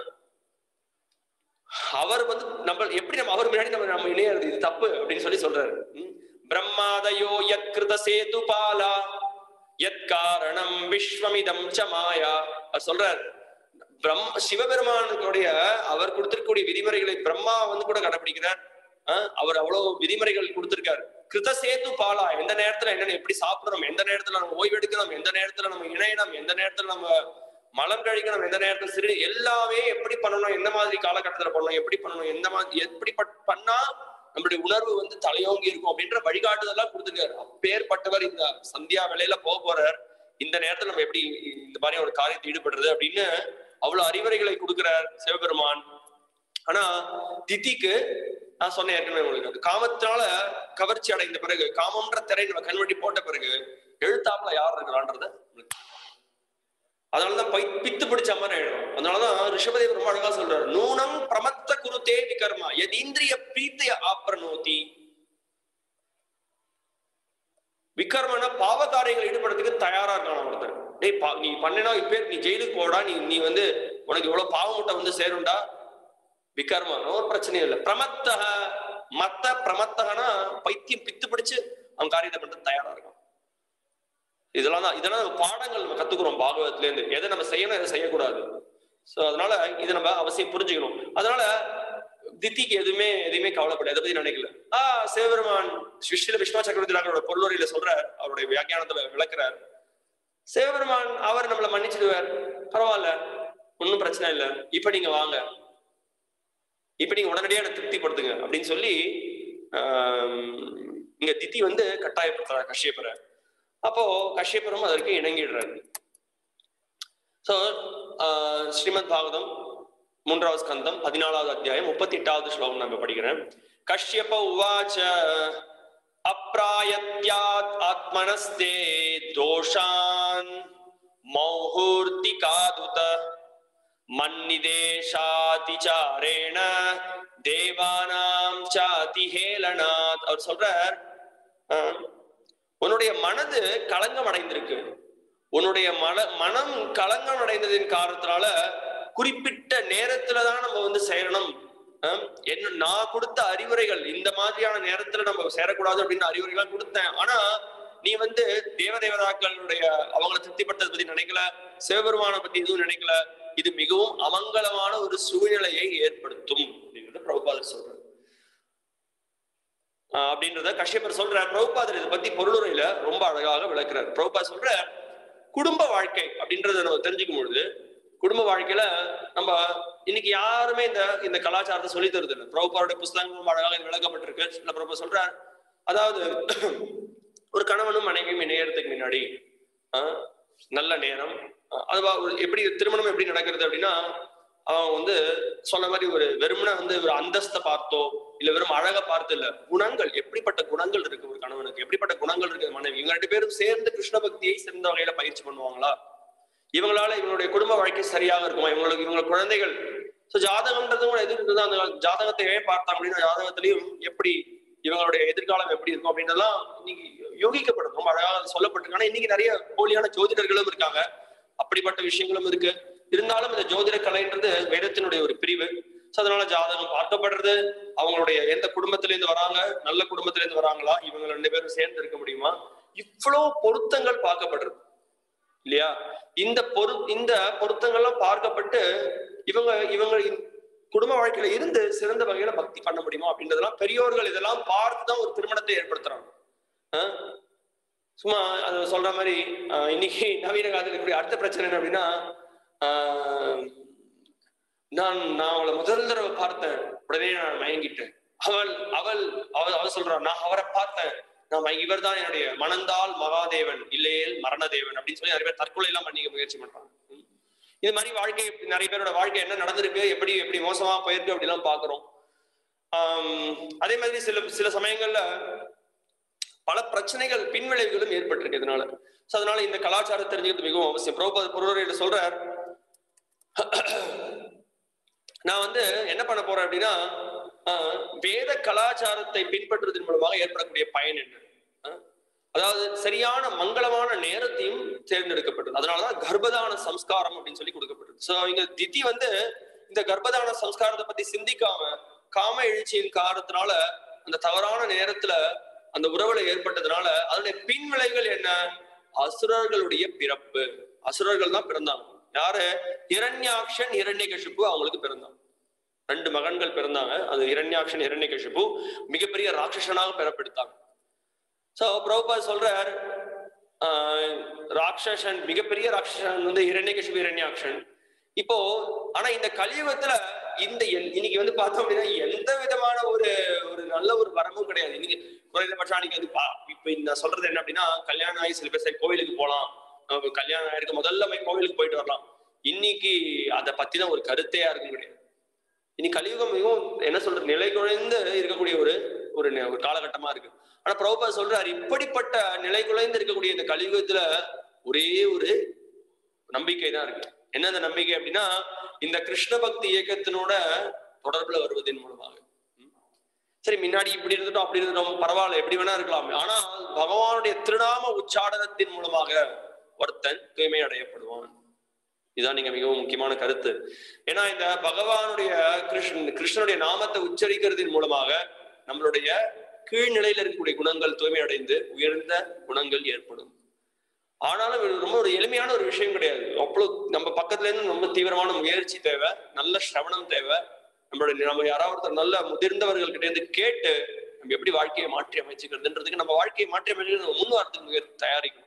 அவர் வந்து நம்ம எப்படி அவர் முன்னாடி நம்ம இணையறது, இது தப்பு அப்படின்னு சொல்றாரு. பிரம்மாதயோ யத் கிருத சேது பாலா யத் காரணம் விஸ்வமிதம் ச மாயா. அவர் சொல்றார், சிவபெருமானுடைய அவர் கொடுத்திருக்கக்கூடிய விதிமுறைகளை பிரம்மா வந்து கூட கடைபிடிக்கிறார். அவர் அவ்வளவு விதிமுறைகள் கொடுத்திருக்காரு. கிருத சேது பாலா, எந்த நேரத்துல என்னென்ன எப்படி சாப்பிடணும், எந்த நேரத்துல நம்ம ஓய்வு எடுக்கணும், எந்த நேரத்துல நம்ம இணையணும், எந்த நேரத்துல நம்ம மலம் கழிக்கணும், எந்த நேரத்துல எல்லாமே எப்படி பண்ணணும், எந்த மாதிரி காலகட்டத்துல பண்ணணும், எப்படி பண்ணணும், எந்த மாதிரி எப்படி பண்ணா நம்மளுடைய உணர்வு வந்து தலையோங்கி இருக்கும் அப்படின்ற வழிகாட்டுதெல்லாம் கொடுத்துருக்காரு. அப்பேற்பட்டவர் இந்த சந்தியா வேளையில போறார். இந்த நேரத்துல நம்ம எப்படி இந்த மாதிரி ஒரு காரியத்தை ஈடுபடுறது அப்படின்னு அவ்வளவு அறிவுரைகளை கொடுக்கிறார் சிவபெருமான். ஆனா திதிக்கு நான் சொன்னேன் ஏற்கனவே உங்களுக்கு, காமத்தினால கவர்ச்சி அடைந்த பிறகு, காமம்ன்ற திரை நம்ம கண்வட்டி போட்ட பிறகு எழுத்தாப்புல யார் இருக்கிறான்றத அதனாலதான் பித்து பிடிச்ச மாதிரி ஆயிடும். அதனாலதான் ரிஷபதேவர் ரொம்ப அழகா சொல்றாரு, நூனம் பிரமத்த குருதே விகர்மா யதீந்திரிய பிரீத்திய ஆப்ரனோதி. விகர்மனா பாவ காரியங்கள் ஈடுபடுறதுக்கு தயாரா இருக்கான் ஒருத்தர். டேய் நீ பண்ணினா இப்ப நீ ஜெயிலுக்கு போடா, நீ வந்து உனக்கு இவ்வளவு பாவமுட்டை வந்து சேருண்டா. விகர்மா ஒரு பிரச்சனையும் இல்லை. பிரமத்தக மத்த பிரமத்தகனா பைத்தியம் பித்து பிடிச்சு அவன் காரியத்தை பண்றது தயாரா இருக்கும். இதெல்லாம் பாடங்கள் நம்ம கத்துக்கிறோம் பாகவதத்துல இருந்து, எதை நம்ம செய்யணும் எதை செய்யக்கூடாது. சோ அதனால இதை நம்ம அவசியம் புரிஞ்சுக்கணும். அதனால திதிக்கு எதுவுமே கவலைப்பட, எதை பத்தி நினைக்கல. சிவபெருமான் ஸ்ரீல விஷ்ணு சக்கரவர்த்தியோட பொருளுரையில சொல்றார், அவருடைய வியாக்கியானத்துல விளக்குறார். சிவபெருமான் அவர் நம்மளை மன்னிச்சிடுவார், பரவாயில்ல, ஒன்னும் பிரச்சனை இல்லை, இப்ப நீங்க வாங்க, இப்ப நீங்க உடனடியா எனக்கு திருப்திப்படுத்துங்க அப்படின்னு சொல்லி இங்க திதி வந்து கட்டாயப்படுத்துறார் கஷ்யப்பரை. அப்போ கஷ்யப்பரும் அதற்கு இணங்கிடுறாரு. சோ ஸ்ரீமத் பாகவதம் 3வது ஸ்கந்தம் 14வது அத்தியாயம் 38வது ஸ்லோகம் நம்ம படிக்கிறேன். கஷ்யப உவாச்ச அப்ராயத்யாத் ஆத்மனஸ்தே தோஷான் மௌஹூர்த்திகாதுத மன்னிதேஷாதிசாரேண தேவானாம் சாதி ஹேலனாத். அவர் சொல்றார், உன்னுடைய மனது களங்கம் அடைந்திருக்கு. உன்னுடைய மனம் களங்கம் அடைந்ததின் காரணத்தினால குறிப்பிட்ட நேரத்துலதான் நம்ம வந்து சேரணும். என்ன நான் கொடுத்த அறிவுரைகள் இந்த மாதிரியான நேரத்துல நம்ம சேரக்கூடாது அப்படின்னு அறிவுரைகள் கொடுத்தேன். ஆனா நீ வந்து தேவதேவதாக்களுடைய அவங்களை திருப்திப்படுத்ததை பத்தி நினைக்கல, சிவபெருமானை பத்தி எதுவும் நினைக்கல. இது மிகவும் அமங்கலமான ஒரு சூழ்நிலையை ஏற்படுத்தும் அப்படின்றத பிரபுபாதர் சொல்றார். அப்படின்றத கஷ்யப்பர் சொல்ற. பிரபுபாதர் இதை பத்தி பொருளுரையில ரொம்ப அழகாக விளக்குறார். பிரபுபாதர் சொல்ற, குடும்ப வாழ்க்கை அப்படின்றத நம்ம தெரிஞ்சுக்கும் பொழுது, குடும்ப வாழ்க்கையில நம்ம இன்னைக்கு யாருமே இந்த கலாச்சாரத்தை சொல்லி தருது இல்லை. பிரபுபாருடைய புஸ்தகங்கள் ரொம்ப அழகாக விளக்கப்பட்டிருக்கு. சில பிரபு சொல்றார், அதாவது ஒரு கணவனும் மனைவியும் இணையறதுக்கு முன்னாடி நல்ல நேரம், அதுவா எப்படி திருமணம் எப்படி நடக்கிறது அப்படின்னா, அவன் வந்து சொன்ன மாதிரி ஒரு வெறுமனை வந்து ஒரு அந்தஸ்தை பார்த்தோ இல்ல வெறும் அழகை பார்த்து இல்ல, குணங்கள், எப்படிப்பட்ட குணங்கள் இருக்கு ஒரு கணவனுக்கு, எப்படிப்பட்ட குணங்கள் இருக்கு மனைவி, இவங்க 2 பேரும் சேர்ந்து கிருஷ்ண பக்தியை சிறந்த வகையில பயிற்சி பண்ணுவாங்களா, இவங்களால இவங்களுடைய குடும்ப வாழ்க்கை சரியாக இருக்குமா, இவங்க குழந்தைகள். சோ ஜாதகம்ன்றது கூட எது இருக்குது, அந்த ஜாதகத்தை ஏன் பார்த்தாங்க அப்படின்னா ஜாதகத்திலையும் எப்படி இவங்களுடைய எதிர்காலம் எப்படி இருக்கும் அப்படின்றதெல்லாம் இன்னைக்கு யோகிக்கப்படும், ரொம்ப அழகாக சொல்லப்பட்டிருக்கு. ஆனா இன்னைக்கு நிறைய போலியான ஜோதிடர்களும் இருக்காங்க, அப்படிப்பட்ட விஷயங்களும் இருக்கு. இருந்தாலும் இந்த ஜோதிட கலைன்றது வேதத்தினுடைய ஒரு பிரிவு. சோ அதனால ஜாதகம் பார்க்கப்படுறது, அவங்களுடைய எந்த குடும்பத்திலேருந்து வராங்க, நல்ல குடும்பத்திலேருந்து வராங்களா, இவங்க 2 பேரும் சேர்ந்து இருக்க முடியுமா, இவ்வளவு பொருத்தங்கள் பார்க்கப்படுறது இல்லையா. இந்த பொருத்தங்கள்லாம் பார்க்கப்பட்டு இவங்க குடும்ப வாழ்க்கையில இருந்து சிறந்த வகையில பக்தி பண்ண முடியுமா அப்படின்றதெல்லாம் பெரியோர்கள் இதெல்லாம் பார்த்துதான் ஒரு திருமணத்தை ஏற்படுத்துறாங்க. சும்மா அது சொல்ற மாதிரி இன்னைக்கு நவீன காலத்துல இருக்கக்கூடிய அடுத்த பிரச்சனை என்ன அப்படின்னா, நான் அவளை முதல் தடவை பார்த்தேன், உடனே நான் மயங்கிட்டேன். அவள் சொல்றான், நான் அவரை பார்த்தேன், நான் இவர் தான் என்னுடைய மணந்தால் மகாதேவன் இல்லையேல் மரணதேவன் அப்படின்னு சொல்லி நிறைய பேர் தற்கொலை எல்லாம் பண்ணிக்க முயற்சி பண்றாங்க. இது மாதிரி வாழ்க்கை, நிறைய பேரோட வாழ்க்கை என்ன நடந்திருக்கு, எப்படி மோசமா போயிருக்கு அப்படிலாம் பாக்குறோம். அதே மாதிரி சில சமயங்கள்ல பல பிரச்சனைகள் பின்விளைவுகளும் ஏற்பட்டிருக்கு இதனால. அதனால இந்த கலாச்சாரம் தெரிஞ்சுக்கிறது மிகவும் அவசியம். பிரபுபாதர் சொல்றார், நான் வந்து என்ன பண்ண போறேன் அப்படின்னா, வேத கலாச்சாரத்தை பின்பற்றுவதன் மூலமாக ஏற்படக்கூடிய பயன் என்ன, அதாவது சரியான மங்களமான நேரத்தையும் தேர்ந்தெடுக்கப்பட்டது. அதனாலதான் கர்ப்பதான சம்ஸ்காரம் அப்படின்னு சொல்லி கொடுக்கப்பட்டது. சோ இங்க திதி வந்து இந்த கர்ப்பதான சம்ஸ்காரத்தை பத்தி சிந்திக்காம காம எழுச்சியின் காரணத்தினால அந்த தவறான நேரத்துல அந்த உறவுல ஏற்பட்டதுனால அதனுடைய பின் விளைவுகள் என்ன, அசுரர்களுடைய பிறப்பு. அசுரர்கள் தான் பிறந்தாங்க. யாரு? ஹிரண்யாக்ஷன் ஹிரண்யகசிபு அவங்களுக்கு பிறந்தாங்க. 2 மகன்கள் பிறந்தாங்க. அது ஹிரண்யாக்ஷன் ஹிரண்யகசிபு மிகப்பெரிய ராட்சசனாக பிறப்பெடுத்தாங்க. சோ பிரபுபாத் சொல்றார், மிகப்பெரிய ராட்சசன் வந்து ஹிரண்யகசிபு ஹிரண்யாக்ஷன். இப்போ ஆனா இந்த கலியுகத்துல இந்த இன்னைக்கு வந்து பார்த்தோம் அப்படின்னா எந்த விதமான ஒரு ஒரு நல்ல ஒரு வரமும் கிடையாது. இன்னைக்கு குறைந்தபட்சம் அன்னைக்கு வந்து இப்ப நான் சொல்றது என்ன அப்படின்னா, கல்யாணம் ஆகி சில பேர் கோயிலுக்கு போகலாம், கல்யாணம் ஆயிருக்கு முதல்ல போய் கோவிலுக்கு போயிட்டு வரலாம். இன்னைக்கு அதை பத்தின ஒரு கருத்தே யாருக்கும் கிடையாது. இனி கலியுகம் மிகவும் என்ன சொல்றது, நிலை குலைந்து இருக்கக்கூடிய ஒரு ஒரு காலகட்டமா இருக்கு. ஆனா பிரபுபாத் சொல்றாரு, இப்படிப்பட்ட நிலை குலைந்து இருக்கக்கூடிய இந்த கலியுகத்துல ஒரே ஒரு நம்பிக்கை தான் இருக்கு. என்ன அந்த நம்பிக்கை அப்படின்னா, இந்த கிருஷ்ண பக்தி இயக்கத்தினோட தொடர்புல வருவதன் மூலமாக. சரி, முன்னாடி இப்படி இருந்துட்டோம் அப்படி இருந்துட்டோம் பரவாயில்ல, எப்படி வேணா இருக்கலாம். ஆனா பகவானுடைய திருநாம உச்சாடனத்தின் மூலமாக ஒருத்தன் தூய்மை அடையப்படுவான். இதுதான் நீங்க மிகவும் முக்கியமான கருத்து. ஏன்னா இந்த பகவானுடைய கிருஷ்ணனுடைய நாமத்தை உச்சரிக்கிறதின் மூலமாக நம்மளுடைய கீழ்நிலையில இருக்கக்கூடிய குணங்கள் தூய்மை அடைந்து உயர்ந்த குணங்கள் ஏற்படும். ஆனாலும் ரொம்ப ஒரு எளிமையான ஒரு விஷயம் கிடையாது. அவ்வளவு நம்ம பக்கத்துல இருந்து ரொம்ப தீவிரமான முயற்சி தேவை, நல்ல சிரவணம் தேவை. நம்ம யாராவது நல்ல முதிர்ந்தவர்கள் கிட்ட இருந்து கேட்டு நம்ம எப்படி வாழ்க்கையை மாற்றி அமைச்சுக்கிறதுன்றதுக்கு, நம்ம வாழ்க்கையை மாற்றி அமைச்சுக்கிறது நம்ம முன் வாரத்துக்கு தயாரிக்கணும்.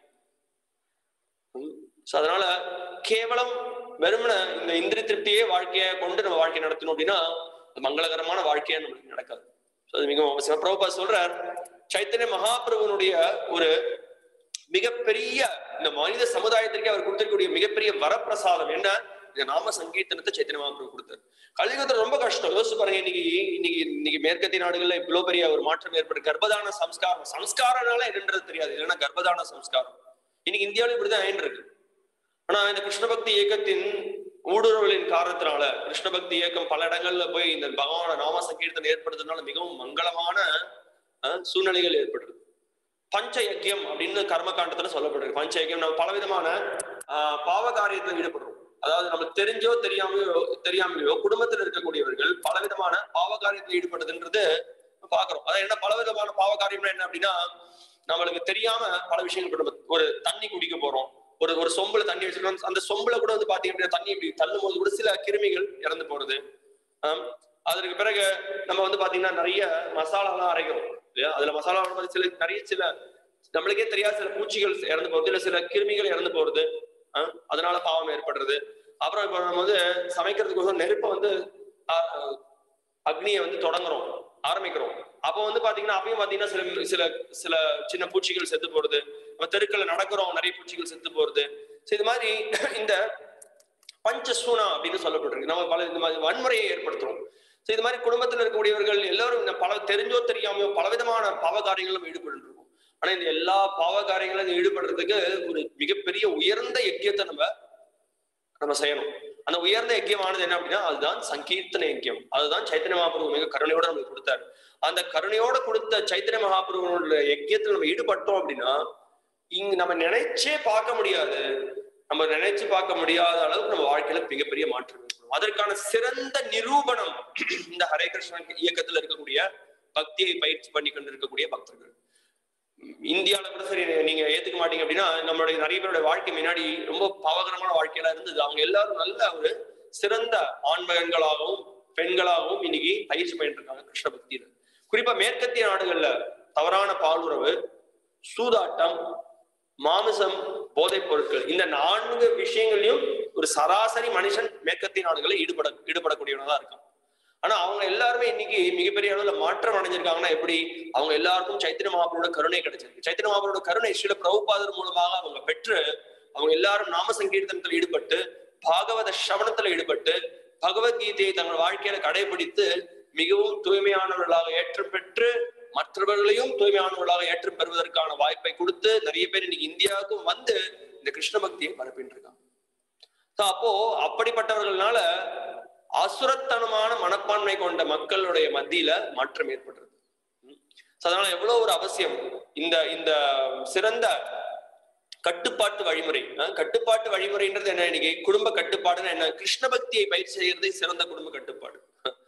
அதனால கேவலம் வெறுமன இந்த இந்திரிய திருப்தியே வாழ்க்கையை கொண்டு நம்ம வாழ்க்கை நடத்தணும் அப்படின்னா மங்களகரமான வாழ்க்கையா நம்மளுக்கு நடக்காது. அது மிகவும் அவசியம். பிரபுபாத் சொல்றார், சைத்தன்ய மகாபிரபுனுடைய ஒரு மிகப்பெரிய இந்த மனித சமுதாயத்திற்கே அவர் கொடுத்திருக்கக்கூடிய மிகப்பெரிய வரப்பிரசாதம் என்ன, இந்த நாம சங்கீர்த்தனத்தை சைத்தன்ய மகாபிரபு கொடுத்தார். கலியுகத்துல ரொம்ப கஷ்டம். யோசிச்சு பாருங்க, இன்னைக்கு மேற்கத்திய நாடுகள்ல இவ்வளவு பெரிய ஒரு மாற்றம் ஏற்பட்டு கர்ப்பதான சம்ஸ்காரனால என்னன்றது தெரியாது, இல்லைன்னா கர்ப்பதான சம்ஸ்காரம் இன்னைக்கு இந்தியாவிலும் இப்படிதான் ஆயின்னு இருக்கு. ஆனா இந்த கிருஷ்ண பக்தி இயக்கத்தின் ஊடுருவலின் காரணத்தினால, கிருஷ்ண பக்தி இயக்கம் பல இடங்கள்ல போய் இந்த பகவான நாம சங்கீர்த்தனை ஏற்படுறதுனால மிகவும் மங்களமான சூழ்நிலைகள் ஏற்படுது. பஞ்ச யஜ்யம் அப்படின்னு கர்மகாண்டத்துல சொல்லப்படுது. பஞ்ச யஜ்யம், நம்ம பலவிதமான பாவ காரியத்துல ஈடுபடுறோம். அதாவது நமக்கு தெரிஞ்சோ தெரியாமையோ குடும்பத்தில் இருக்கக்கூடியவர்கள் பலவிதமான பாவ காரியத்தில் ஈடுபடுதுன்றது பாக்குறோம். அதாவது என்ன பலவிதமான பாவ காரியம்னா என்ன அப்படின்னா, நம்மளுக்கு தெரியாம பல விஷயங்கள், ஒரு தண்ணி குடிக்க போறோம், ஒரு சொம்புல தண்ணி வச்சிருக்கோம், அந்த சொம்புல கூட வந்து பாத்தீங்க அப்படின்னா தண்ணி இப்படி தள்ளும் போது கூட சில கிருமிகள் இறந்து போறது. அதற்கு பிறகு நம்ம வந்து பாத்தீங்கன்னா நிறைய மசாலாலாம் அரைக்கிறோம் இல்லையா, அதுல மசாலா சில நம்மளுக்கே தெரியாத சில பூச்சிகள் இறந்து போறது, இல்ல சில கிருமிகள் இறந்து போறது, அதனால பாவம் ஏற்படுறது. அப்புறம் இப்ப நம்ம வந்து சமைக்கிறதுக்கு நெருப்பை வந்து அக்னியை வந்து ஆரம்பிக்கிறோம். அப்போ வந்து பாத்தீங்கன்னா அப்பயும் பாத்தீங்கன்னா சில சில சின்ன பூச்சிகள் செத்து போறது, நம்ம தெருக்களை நடக்கிறோம் நிறைய பூச்சிகள் செத்து போறது. இது மாதிரி இந்த பஞ்சசூனா அப்படின்னு சொல்லப்பட்டிருக்கு. நம்ம பல இந்த மாதிரி வன்முறையை ஏற்படுத்துறோம். இது மாதிரி குடும்பத்தில் இருக்கக்கூடியவர்கள் எல்லாரும் இந்த பல தெரிஞ்சோ தெரியாமையோ பலவிதமான பாவகாரியங்களும் ஈடுபட்டு இருக்கும். ஆனா இந்த எல்லா பாவகாரியங்களும் ஈடுபடுறதுக்கு ஒரு மிகப்பெரிய உயர்ந்த யஜ்யத்தை நம்ம செய்யணும். அந்த உயர்ந்த யஜ்யமானது என்ன அப்படின்னா, அதுதான் சங்கீர்த்தன யஜ்யம். அதுதான் சைத்தன்ய மகாபிரபு மிக கருணையோட நமக்கு கொடுத்தாரு. அந்த கருணையோட கொடுத்த சைத்தன்ய மகாபிரபுவோட யஜ்யத்துல நம்ம ஈடுபட்டோம் அப்படின்னா இங்க நம்ம நினைச்சே பார்க்க முடியாது, நம்ம நினைச்சு பார்க்க முடியாத அளவுக்கு நம்ம வாழ்க்கையில மிகப்பெரிய மாற்றம் ஏற்படும். அதற்கான சிறந்த நிரூபணம் இந்த ஹரே கிருஷ்ண இயக்கத்துல இருக்கக்கூடிய பக்தியை பயிற்சி பண்ணி கொண்டு இருக்கக்கூடிய பக்தர்கள். இந்தியாவில கூட சரி, நீங்க ஏத்துக்க மாட்டீங்க அப்படின்னா, நம்மளுடைய நிறைய பேருடைய வாழ்க்கை முன்னாடி ரொம்ப பாவகரமான வாழ்க்கையெல்லாம் இருந்தது. அவங்க எல்லாரும் நல்ல ஒரு சிறந்த ஆண்மகன்களாகவும் பெண்களாகவும் இன்னைக்கு பயிற்சி பண்ணிட்டு இருக்காங்க கிருஷ்ண பக்தியில. குறிப்பா மேற்கத்திய நாடுகள்ல தவறான பாலுறவு, சூதாட்டம், மாமிசம், போதைப் பொருட்கள், இந்த 4 விஷயங்களையும் ஒரு சராசரி மனுஷன் மேற்கத்திய நாடுகளில் ஈடுபடக்கூடியவனதான் இருக்கான். ஆனா அவங்க எல்லாருமே இன்னைக்கு மிகப்பெரிய அளவுல மாற்றம் அடைஞ்சிருக்காங்கன்னா எப்படி, அவங்க எல்லாருக்கும் சைத்தன்ய மகாபிரபுவோட கருணை கிடைச்சிருக்கு. சைத்தன்ய மகாபிரபுவோட கருணை ஸ்ரீல பிரபுபாதர் மூலமாக அவங்க பெற்று அவங்க எல்லாரும் நாம சங்கீர்த்தனத்தில் ஈடுபட்டு, பாகவத சிரவணத்துல ஈடுபட்டு, பகவத்கீதையை தங்கள் வாழ்க்கையில கடைபிடித்து மிகவும் தூய்மையானவர்களாக ஏற்றம் பெற்று மற்றவர்களையும் தூய்மையானவர்களாக ஏற்றம் பெறுவதற்கான வாய்ப்பை கொடுத்து நிறைய பேர் இன்னைக்கு இந்தியாவுக்கும் வந்து இந்த கிருஷ்ண பக்தியை பரப்பிட்டு இருக்காங்க. அப்போ அப்படிப்பட்டவர்களால அசுரத்தனமான மனப்பான்மை கொண்ட மக்களுடைய மத்தியில மாற்றம் ஏற்படுறது. அதனால எவ்வளவு ஒரு அவசியம் இந்த இந்த சிறந்த கட்டுப்பாட்டு வழிமுறை. கட்டுப்பாட்டு வழிமுறைன்றது என்ன, இன்னைக்கு குடும்ப கட்டுப்பாடுன்னு என்ன, கிருஷ்ண பக்தியை பயிற்சி செய்யறதே சிறந்த குடும்ப கட்டுப்பாடு.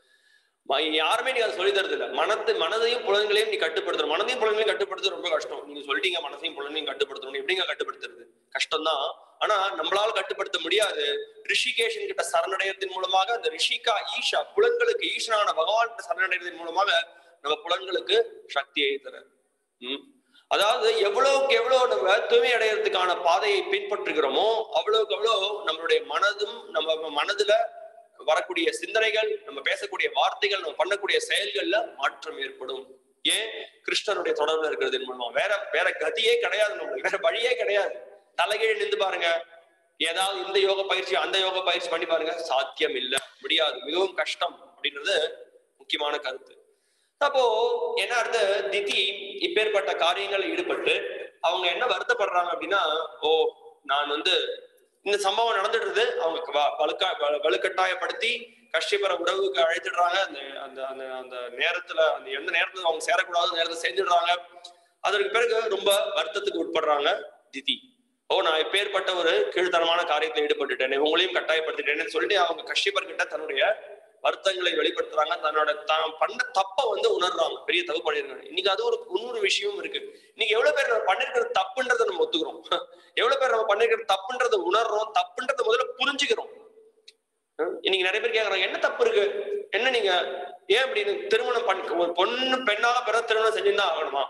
யாருமே நீ அதை சொல்லி தரது இல்லை. மனதையும் புலன்களையும் நீ கட்டுப்படுத்தணும். மனதையும் புலன்களையும் கட்டுப்படுத்துறது ரொம்ப கஷ்டம். நீங்க சொல்லிட்டீங்க மனதையும் புலனையும் கட்டுப்படுத்தணும், எப்படிங்க கட்டுப்படுத்துறது? கஷ்டம்தான். ஆனா நம்மளால கட்டுப்படுத்த முடியாது. ரிஷிகேஷன் கிட்ட சரணடையத்தின் மூலமாக, அந்த ரிஷிகா ஈஷா புலன்களுக்கு ஈஷனான பகவான் கிட்ட சரணடைவதன் மூலமாக நம்ம புலன்களுக்கு சக்தியை தர. அதாவது எவ்வளவுக்கு எவ்வளவு நம்ம தூய்மை அடைகிறதுக்கான பாதையை பின்பற்றுகிறோமோ அவ்வளவுக்கு எவ்வளவு நம்மளுடைய மனதும் நம்ம மனதுல வரக்கூடிய சிந்தனைகள், நம்ம பேசக்கூடிய வார்த்தைகள், நம்ம பண்ணக்கூடிய செயல்கள்ல மாற்றம் ஏற்படும். ஏன்? கிருஷ்ணனுடைய தொடர்புல இருக்கிறது மூலமா. வேற கதியே கிடையாது, நம்மளுக்கு வேற வழியே கிடையாது. தலைகீழ நின்று பாருங்க, ஏதாவது இந்த யோக பயிற்சி அந்த யோக பயிற்சி பண்ணி பாருங்க, சாத்தியம் இல்ல, முடியாது, மிகவும் கஷ்டம் அப்படின்றது முக்கியமான கருத்து. அப்போ என்ன அர்த்த, திதி இப்பேற்பட்ட காரியங்கள் ஈடுபட்டு அவங்க என்ன வருத்தப்படுறாங்க அப்படின்னா, ஓ நான் இந்த சம்பவம் நடந்துடுறது, அவங்க வலுக்கட்டாயப்படுத்தி கஷ்யபர உறவுக்கு அழைத்துடுறாங்க. அந்த அந்த அந்த நேரத்துல, அந்த எந்த நேரத்துல அவங்க சேரக்கூடாத நேரத்தை செஞ்சிடுறாங்க. அதற்கு பிறகு ரொம்ப வருத்தத்துக்கு உட்படுறாங்க திதி. ஓ நான் எப்பேற்பட்ட ஒரு கீழ்த்தரமான காரியத்தில் ஈடுபட்டுட்டேன், உங்களையும் கட்டாயப்படுத்திட்டேன்னு சொல்லிட்டு அவங்க கஷ்யபர் கிட்ட தன்னுடைய வருத்தங்களை வெளிப்படுத்துறாங்க. தான் பண்ண தப்ப உணர்றாங்க, பெரிய தப்பு பண்ணிருக்காங்க. இன்னைக்கு அது ஒரு இன்னொரு விஷயமும் இருக்கு. இன்னைக்கு எவ்வளவு பேர் நம்ம பண்ணிருக்கிறது தப்புன்றதை நம்ம ஒத்துக்கிறோம், எவ்வளவு பேர் நம்ம பண்ணிருக்கிறது தப்புன்றதை உணர்றோம், தப்புன்றதை முதல்ல புரிஞ்சுக்கிறோம். இன்னைக்கு நிறைய பேர் கேக்குறாங்க, என்ன தப்பு இருக்கு, என்ன நீங்க ஏன் அப்படின்னு திருமணம் ஒரு பொண்ணு பெண்ணாக பிறகு திருமணம் செஞ்சுதான் ஆகணுமா,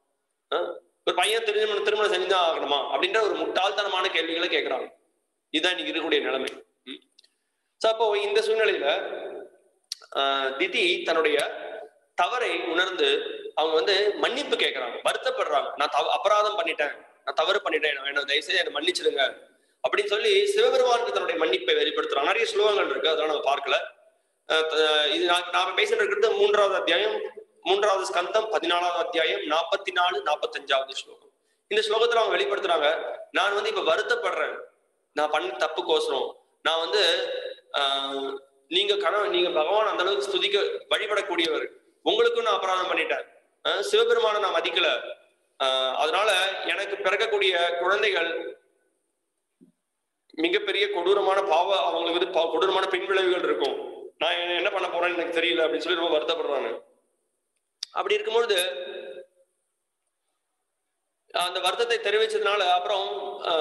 ஒரு பையன் திருமணம் செஞ்சுதான் ஆகணுமா அப்படின்ற ஒரு முட்டாள்தனமான கேள்விகளை கேட்கிறாங்க. இதுதான் இன்னைக்கு இருக்கக்கூடிய நிலைமை. அப்போ இந்த சூழ்நிலையில திதி தன்னுடைய தவறை உணர்ந்து அவங்க மன்னிப்பு கேட்கிறாங்க, வருத்தப்படுறாங்க. நான் அபராதம் பண்ணிட்டேன், நான் தவறு பண்ணிட்டேன், என்ன தயவுசெய்து என்ன மன்னிச்சிடுங்க அப்படின்னு சொல்லி சிவபெருமானுக்கு தன்னுடைய மன்னிப்பை வெளிப்படுத்துறாங்க. நிறைய ஸ்லோகங்கள் இருக்கு, அதெல்லாம் நம்ம பார்க்கல. இது நாம பேசிட்டு இருக்கிறது 3வது அத்தியாயம், 3வது ஸ்கந்தம் 14வது அத்தியாயம் 44, 45வது ஸ்லோகம். இந்த ஸ்லோகத்துல அவங்க வெளிப்படுத்துறாங்க, நான் இப்ப வருத்தப்படுறேன், நான் பண்ண தப்புக்கோசரம். நான் நீங்க பகவான் அந்த அளவுக்கு ஸ்துதிக்க வழிபடக்கூடியவர், உங்களுக்கும் நான் அபராதம் பண்ணிட்டேன், சிவபெருமானை நான் மதிக்கல, அதனால எனக்கு பிறக்கக்கூடிய குழந்தைகள் மிகப்பெரிய கொடூரமான அவங்களுக்கு கொடூரமான பின்விளைவுகள் இருக்கும், நான் என்ன பண்ண போறேன்னு எனக்கு தெரியல அப்படின்னு சொல்லி ரொம்ப வருத்தப்படுறாங்க. அப்படி இருக்கும்பொழுது அந்த வருத்தத்தை தெரிவிச்சதுனால அப்புறம்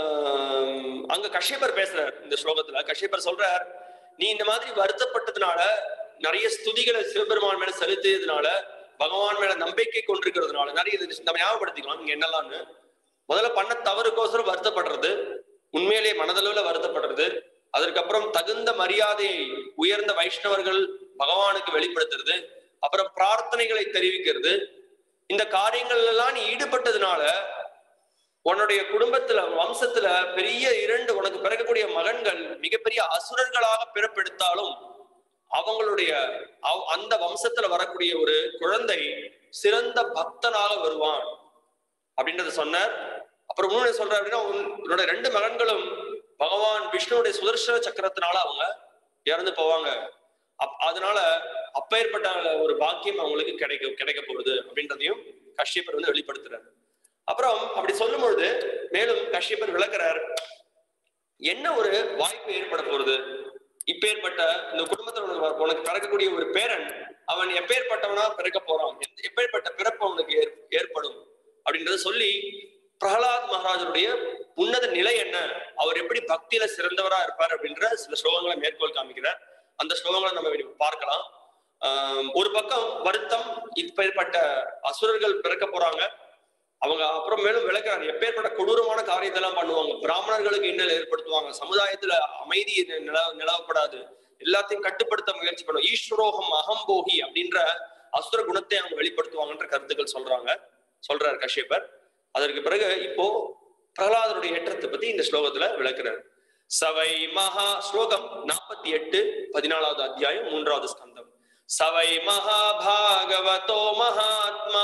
அங்க கஷ்யபர் பேசுறார். இந்த ஸ்லோகத்துல கஷ்யபர் சொல்றார், நீ இந்த மாதிரி வருத்தப்பட்டதுனால, நிறைய ஸ்துதிகளை சிவபெருமான் மேல செலுத்தியதுனால, பகவான் மேல நம்பிக்கை கொண்டிருக்கிறதுனால, நிறைய நம்ம ஞாபகப்படுத்திக்கலாம் நீங்க என்னெல்லாம்னு. முதல்ல பண்ண தவறுக்கோசரம் வருத்தப்படுறது, உண்மையிலேயே மனதளவுல வருத்தப்படுறது, அதற்கப்புறம் தகுந்த மரியாதையை உயர்ந்த வைஷ்ணவர்கள் பகவானுக்கு வெளிப்படுத்துறது, அப்புறம் பிரார்த்தனைகளை தெரிவிக்கிறது. இந்த காரியங்கள் எல்லாம் நீ ஈடுபட்டதுனால உன்னுடைய குடும்பத்துல, வம்சத்துல பெரிய 2 உனக்கு பிறக்கக்கூடிய மகன்கள் மிகப்பெரிய அசுரர்களாக பிறப்பெடுத்தாலும் அவங்களுடைய அந்த வம்சத்துல வரக்கூடிய ஒரு குழந்தை சிறந்த பக்தனாக வருவான் அப்படின்றத சொன்னார். அப்புறம் இன்னொன்னு சொல்ற அப்படின்னா, உன்னோட 2 மகன்களும் பகவான் விஷ்ணுடைய சுதர்சன சக்கரத்தினால அவங்க இறந்து போவாங்க, அதனால அப்பேற்பட்ட ஒரு பாக்கியம் அவங்களுக்கு கிடைக்க போகுது அப்படின்றதையும் கஷ்யபர் வெளிப்படுத்துறாரு. அப்புறம் அப்படி சொல்லும் பொழுது மேலும் கஷ்யபர் விளக்குறார், என்ன ஒரு வாய்ப்பு ஏற்பட போறது, இப்பேற்பட்ட இந்த குடும்பத்துல உனக்கு பிறக்கக்கூடிய ஒரு பேரன் அவன் எப்பேற்பட்டவனா பிறக்க போறான், எப்பேற்பட்ட பிறப்பு அவனுக்கு ஏற்படும் அப்படின்றத சொல்லி பிரகலாத் மகாராஜருடைய உன்னத நிலை என்ன, அவர் எப்படி பக்தியில சிறந்தவரா இருப்பார் அப்படின்ற சில ஸ்லோகங்களை மேற்கோள் காமிக்கிறார். அந்த ஸ்லோகங்களை நம்ம பார்க்கலாம். ஒரு பக்கம் வருத்தம், இப்பேற்பட்ட அசுரர்கள் பிறக்க போறாங்க, அவங்க அப்புறம் மேலும் விளக்குறாங்க எப்பேற்பட்ட கொடூரமான காரியத்தை எல்லாம் பண்ணுவாங்க, பிராமணர்களுக்கு இன்னல் ஏற்படுத்துவாங்க, சமுதாயத்துல அமைதி நிலவப்படாது, எல்லாத்தையும் கட்டுப்படுத்த முயற்சி பண்ணுவாங்க, ஈஸ்வரோகம் அகம்போகி அப்படின்ற அசுர குணத்தை அவங்க வெளிப்படுத்துவாங்கன்ற கருத்துக்கள் சொல்றார் கஷ்யபர். அதற்கு பிறகு இப்போ பிரகலாதருடைய ஏற்றத்தை பத்தி இந்த ஸ்லோகத்துல விளக்குறார். சவை மகா ஸ்லோகம் 48, 14வது அத்தியாயம் 3வது ஸ்கந்தம். சவை மகாபாகவதோ மகாத்மா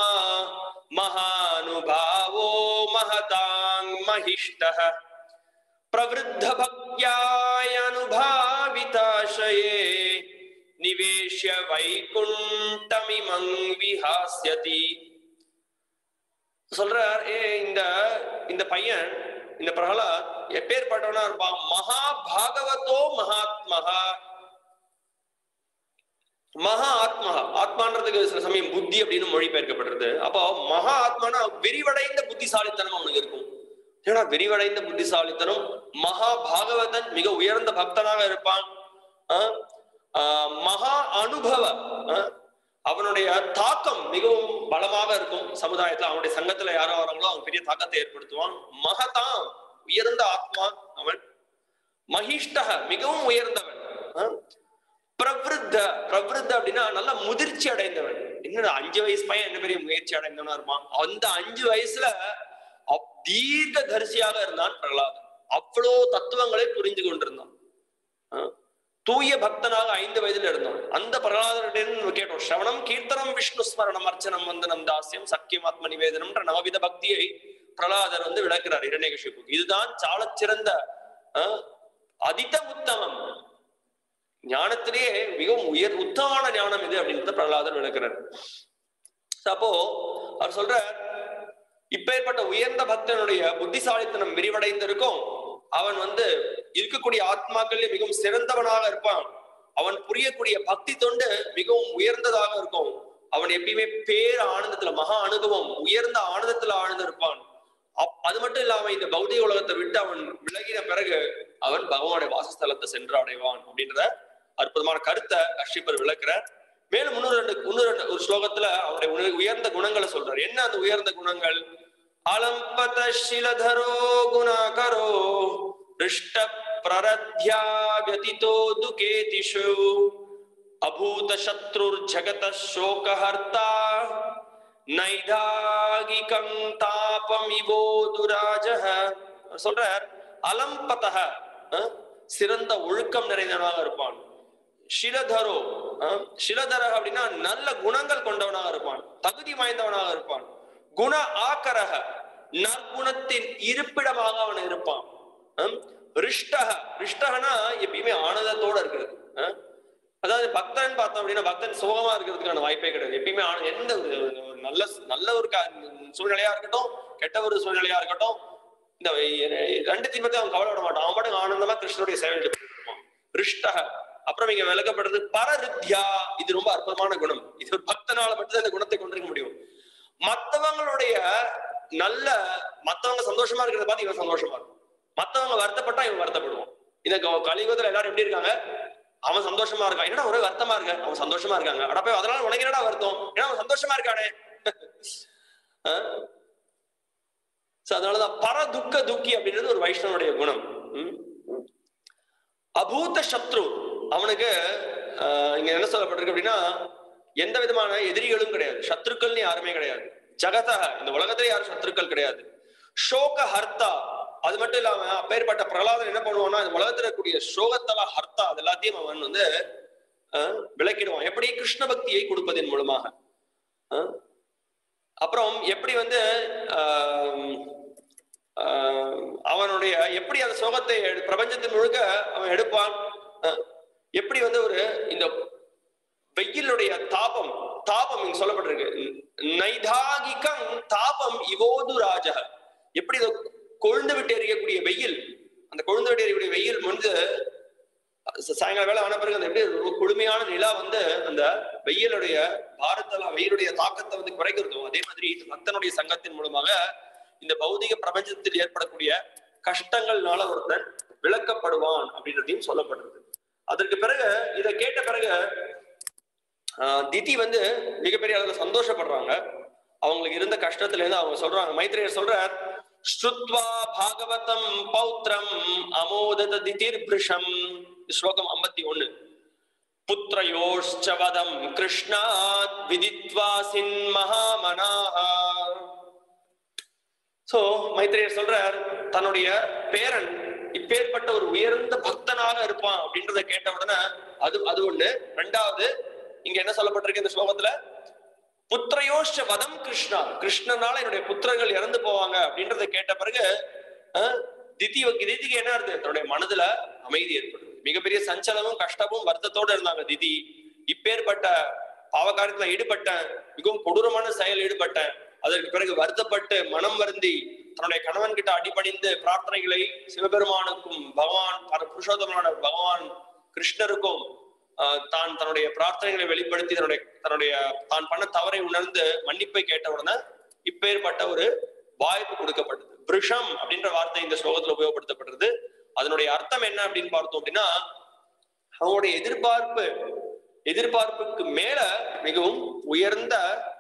மகானுபாவோ மஹதாங் மஹிஷ்டஹ பிரவருத்த பக்யாய அனுபாவிதாஷயே நிவேஷ்ய வைகுண்டமிமங் விஹாஸ்யதி. சொல்றார், இந்த பையன், இந்த பிரகலாத் எப்பேற்பட்டவனா இருப்பான், மகாபாகவதோ மகாத்மஹா. மகா ஆத்மா, ஆத்மான்றதுக்கு சில சமயம் புத்தி அப்படின்னு மொழிபெயர்க்கப்படுறது. அப்போ மகா ஆத்மானா விரிவடைந்த புத்திசாலித்தனம் அவனுக்கு இருக்கும். ஏன்னா விரிவடைந்த புத்திசாலித்தனம், மகா பாகவதன் மிக உயர்ந்த பக்தனாக இருப்பான், மகா அனுபவ, அவனுடைய தாக்கம் மிகவும் பலமாக இருக்கும் சமுதாயத்துல. அவனுடைய சங்கத்துல யாரோ வராங்களோ அவன் பெரிய தாக்கத்தை ஏற்படுத்துவான். மகதான் உயர்ந்த ஆத்மா அவன். மகிஷ்டக மிகவும் உயர்ந்தவன். பிரவருத்த பிரவருத்த அப்படின்னா நல்லா முதிர்ச்சி அடைந்தவன். என்ன 5 வயசு பையன் என்ன பெரிய முயற்சி அடைந்தவனா இருப்பான். அந்த 5 வயசுல தீர்க்க தரிசியாக இருந்தான் பிரகலாதன். அவ்வளோ தத்துவங்களை புரிந்து கொண்டிருந்தான். தூய பக்தனாக 5 வயதுல இருந்தான். அந்த பிரகலாதனிடம் கேட்டோம், ஸ்ரவணம் கீர்த்தனம் விஷ்ணு ஸ்மரணம் அர்ச்சனம் வந்தனம் தாசியம் சக்கியம் ஆத்ம நிவேதனம் நவவித பக்தியை பிரகலாதர் விளக்குறார் இரண்யகசிபுக்கு. இதுதான் சாலச் சிறந்த அதித உத்தமம், ஞானத்திலேயே மிகவும் உத்தமமான ஞானம் இது அப்படின்றத பிரகலாதர் விளக்குறார். அப்போ அவர் சொல்ற, இப்பேற்பட்ட உயர்ந்த பக்தனுடைய புத்திசாலித்தனம் விரிவடைந்திருக்கும். அவன் இருக்கக்கூடிய ஆத்மாக்களில் மிகவும் சிறந்தவனாக இருப்பான். அவன் புரியக்கூடிய பக்தி தொண்டு மிகவும் உயர்ந்ததாக இருக்கும். அவன் எப்பயுமே பேர் ஆனந்தத்துல, மகா அனுபவம், உயர்ந்த ஆனந்தத்துல ஆழ்ந்திருப்பான். அது மட்டும் இல்லாம இந்த பௌதிக உலகத்தை விட்டு அவன் விலகின பிறகு அவன் பகவானுடைய வாசஸ்தலத்தை சென்று அடைவான் அப்படின்ற அற்புதமான கருத்தை கஷ்யப்பர் விளக்குறார். மேலும் ஒரு ஸ்லோகத்துல அவனுடைய உயர்ந்த குணங்களை சொல்றார். என்ன அந்த உயர்ந்த குணங்கள்? அலம்பத ஷிலதரோ குணாகரோ ரிஷ்ட பிரரத்யா வ்யதிதோ துகேதிஷு அபூத சத்ருர் ஜகத சோகஹர்த்தா நைதாகிகம் தாபம் இவோதுராஜஹ. சொல்றார், அலம்பதஹ சிறந்த ஒழுக்கம் நிறைந்தவனாக இருப்பான். ஷிலதரோ ஷிலதர அப்படின்னா நல்ல குணங்கள் கொண்டவனாக இருப்பான், தகுதி வாய்ந்தவனாக இருப்பான். குண ஆக்கரக நற்குணத்தின் இருப்பிடமாக அவன் இருப்பான். ரிஷ்டக ரிஷ்டகனா எப்பயுமே ஆனந்தத்தோட இருக்கிறது. அதாவது பக்தன் பார்த்தோம் அப்படின்னா பக்தன் சோகமா இருக்கிறதுக்கான வாய்ப்பே கிடையாது. எப்பயுமே எந்த நல்ல ஒரு சூழ்நிலையா இருக்கட்டும், கெட்ட ஒரு சூழ்நிலையா இருக்கட்டும், இந்த 2 பத்தி அவன் கவலைப்பட மாட்டான். அவன் பாட்டுக்கு ஆனந்தமா கிருஷ்ணனுடைய சேவை இருப்பான். ரிஷ்டக. அப்புறம் இங்க விளக்கப்படுறது பரருத்யா. இது ரொம்ப அற்புதமான குணம். இது ஒரு பக்தனால மட்டும்தான் இந்த குணத்தை கொண்டிருக்க முடியும். மத்தவங்களுடைய மத்தவங்க சந்தோஷமா இருக்கிறத பார்த்து இவன் சந்தோஷமா இருக்கும். மத்தவங்க வருத்தப்பட்டா இவன் வருத்தப்படுவான். இந்த கலியுகத்துல எல்லாரும் எப்படி இருக்காங்க? அவன் சந்தோஷமா இருக்கான், என்னடா ஒரே வருத்தமா இருக்க, அவன் சந்தோஷமா இருக்காங்க. அட போய் அதனால உனக்கு என்னடா வருத்தம், ஏன்னா அவன் சந்தோஷமா இருக்கானே. அதனாலதான் பர துக்க துக்கி அப்படின்றது ஒரு வைஷ்ணவனுடைய குணம். அபூத சத்ரு, அவனுக்கு இங்க என்ன சொல்லப்பட்டிருக்கு அப்படின்னா எந்த விதமான எதிரிகளும் கிடையாது, சத்ருக்கள்னு யாருமே கிடையாது. ஜகதா, இந்த உலகத்திலே யாரும் சத்ருக்கள் கிடையாது. சோக ஹர்த்தா, அது மட்டும் இல்லாம அப்பேற்பட்ட பிரகலாதன் என்ன பண்ணுவான்னா இந்த உலகத்துல இருக்கக்கூடிய சோகத்தல ஹர்த்தா அது எல்லாத்தையும் அவன் விளக்கிடுவான். எப்படி? கிருஷ்ண பக்தியை கொடுப்பதன் மூலமாக. அப்புறம் எப்படி அவனுடைய எப்படி அந்த சோகத்தை பிரபஞ்சத்தின் முழுக்க அவன் எடுப்பான். எப்படி ஒரு இந்த வெயிலுடைய தாபம் இங்க சொல்லப்பட்டிருக்கு, நைதாகிகம் தாபம் இவோது ராஜ. எப்படி கொழுந்து விட்டு எறியக்கூடிய வெயில், அந்த கொழுந்து விட்டு எறியக்கூடிய வெயில் சாயங்கால வேலை ஆன பிறகு அந்த எப்படி குளுமையான நிலா அந்த வெயிலுடைய பாரத்தெல்லாம் வெயிலுடைய தாக்கத்தை குறைக்கிறதும், அதே மாதிரி பக்தனுடைய சங்கத்தின் மூலமாக இந்த பௌதிக பிரபஞ்சத்தில் ஏற்படக்கூடிய கஷ்டங்கள்னால ஒருத்தன் விளக்கப்படுவான் அப்படின்றதையும் சொல்லப்படுறது. அதற்கு பிறகு இதை கேட்ட பிறகு திதி மிகப்பெரிய அளவுல சந்தோஷப்படுறாங்க. அவங்களுக்கு இருந்த கஷ்டத்துல இருந்து அவங்க சொல்றாங்க, மைத்ரேயர் சொல்றார், ஸ்ருத்வா பாகவதம் பௌத்ரம் அமோதத திதிர்பிருஷம். ஸ்லோகம் 51. புத்ரயோஷ்சவதம் கிருஷ்ணாத் விதித்வா சின் மகாமனாஹ. சோ மைத்ரேயர் சொல்றார், தன்னுடைய பேரன் இப்பேற்பட்ட ஒரு உயர்ந்த பக்தனாக இருப்பான் அப்படின்றத கேட்ட உடனே அது ஒண்ணு. ரெண்டாவது இங்க என்ன சொல்லப்பட்டிருக்கு இந்த ஸ்லோகத்துல, புத்திரயோஷ வதம் கிருஷ்ணா, கிருஷ்ணனால என்னுடைய புத்திரர்கள் இறந்து போவாங்க அப்படின்றத கேட்ட பிறகு திதிக்கு என்ன இருக்கு, தன்னுடைய மனதுல அமைதி ஏற்படுது. மிகப்பெரிய சஞ்சலமும் கஷ்டமும் வருத்தத்தோடு இருந்தாங்க திதி. இப்பேற்பட்ட பாவகாரியத்துல ஈடுபட்டேன், மிகவும் கொடூரமான செயல் ஈடுபட்டேன், அதற்கு பிறகு வருத்தப்பட்டு மனம் வருந்தி தன்னுடைய கணவன் கிட்ட அடிபணிந்து பிரார்த்தனைகளை சிவபெருமானுக்கும் பகவான் புருஷோத்தமனான பகவான் கிருஷ்ணருக்கும் தான் தன்னுடைய பிரார்த்தனைகளை வெளிப்படுத்தி தான் பண்ண தவறை உணர்ந்து மன்னிப்பை கேட்ட உடனே இப்பேற்பட்ட ஒரு வாய்ப்பு கொடுக்கப்பட்டது. பிருஷம் அப்படின்ற வார்த்தை இந்த ஸ்லோகத்துல உபயோகப்படுத்தப்படுறது. அதனுடைய அர்த்தம் என்ன அப்படின்னு பார்த்தோம் அப்படின்னா, அவனுடைய எதிர்பார்ப்புக்கு மேல மிகவும் உயர்ந்த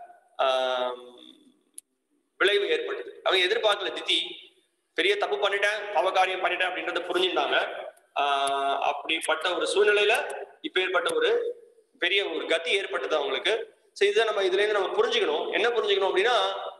விளைவு ஏற்பட்டது. அவங்க எதிர்பார்க்கல, திதி பெரிய தப்பு பண்ணிட்டேன், பாவகாரியம் பண்ணிட்டேன் அப்படின்றத புரிஞ்சுட்டாங்க. அப்படிப்பட்ட ஒரு சூழ்நிலையில இப்பேற்பட்ட ஒரு பெரிய ஒரு கதி ஏற்பட்டது அவங்களுக்கு. சோ இதை நம்ம இதுல இருந்து நம்ம புரிஞ்சுக்கணும். என்ன புரிஞ்சுக்கணும் அப்படின்னா,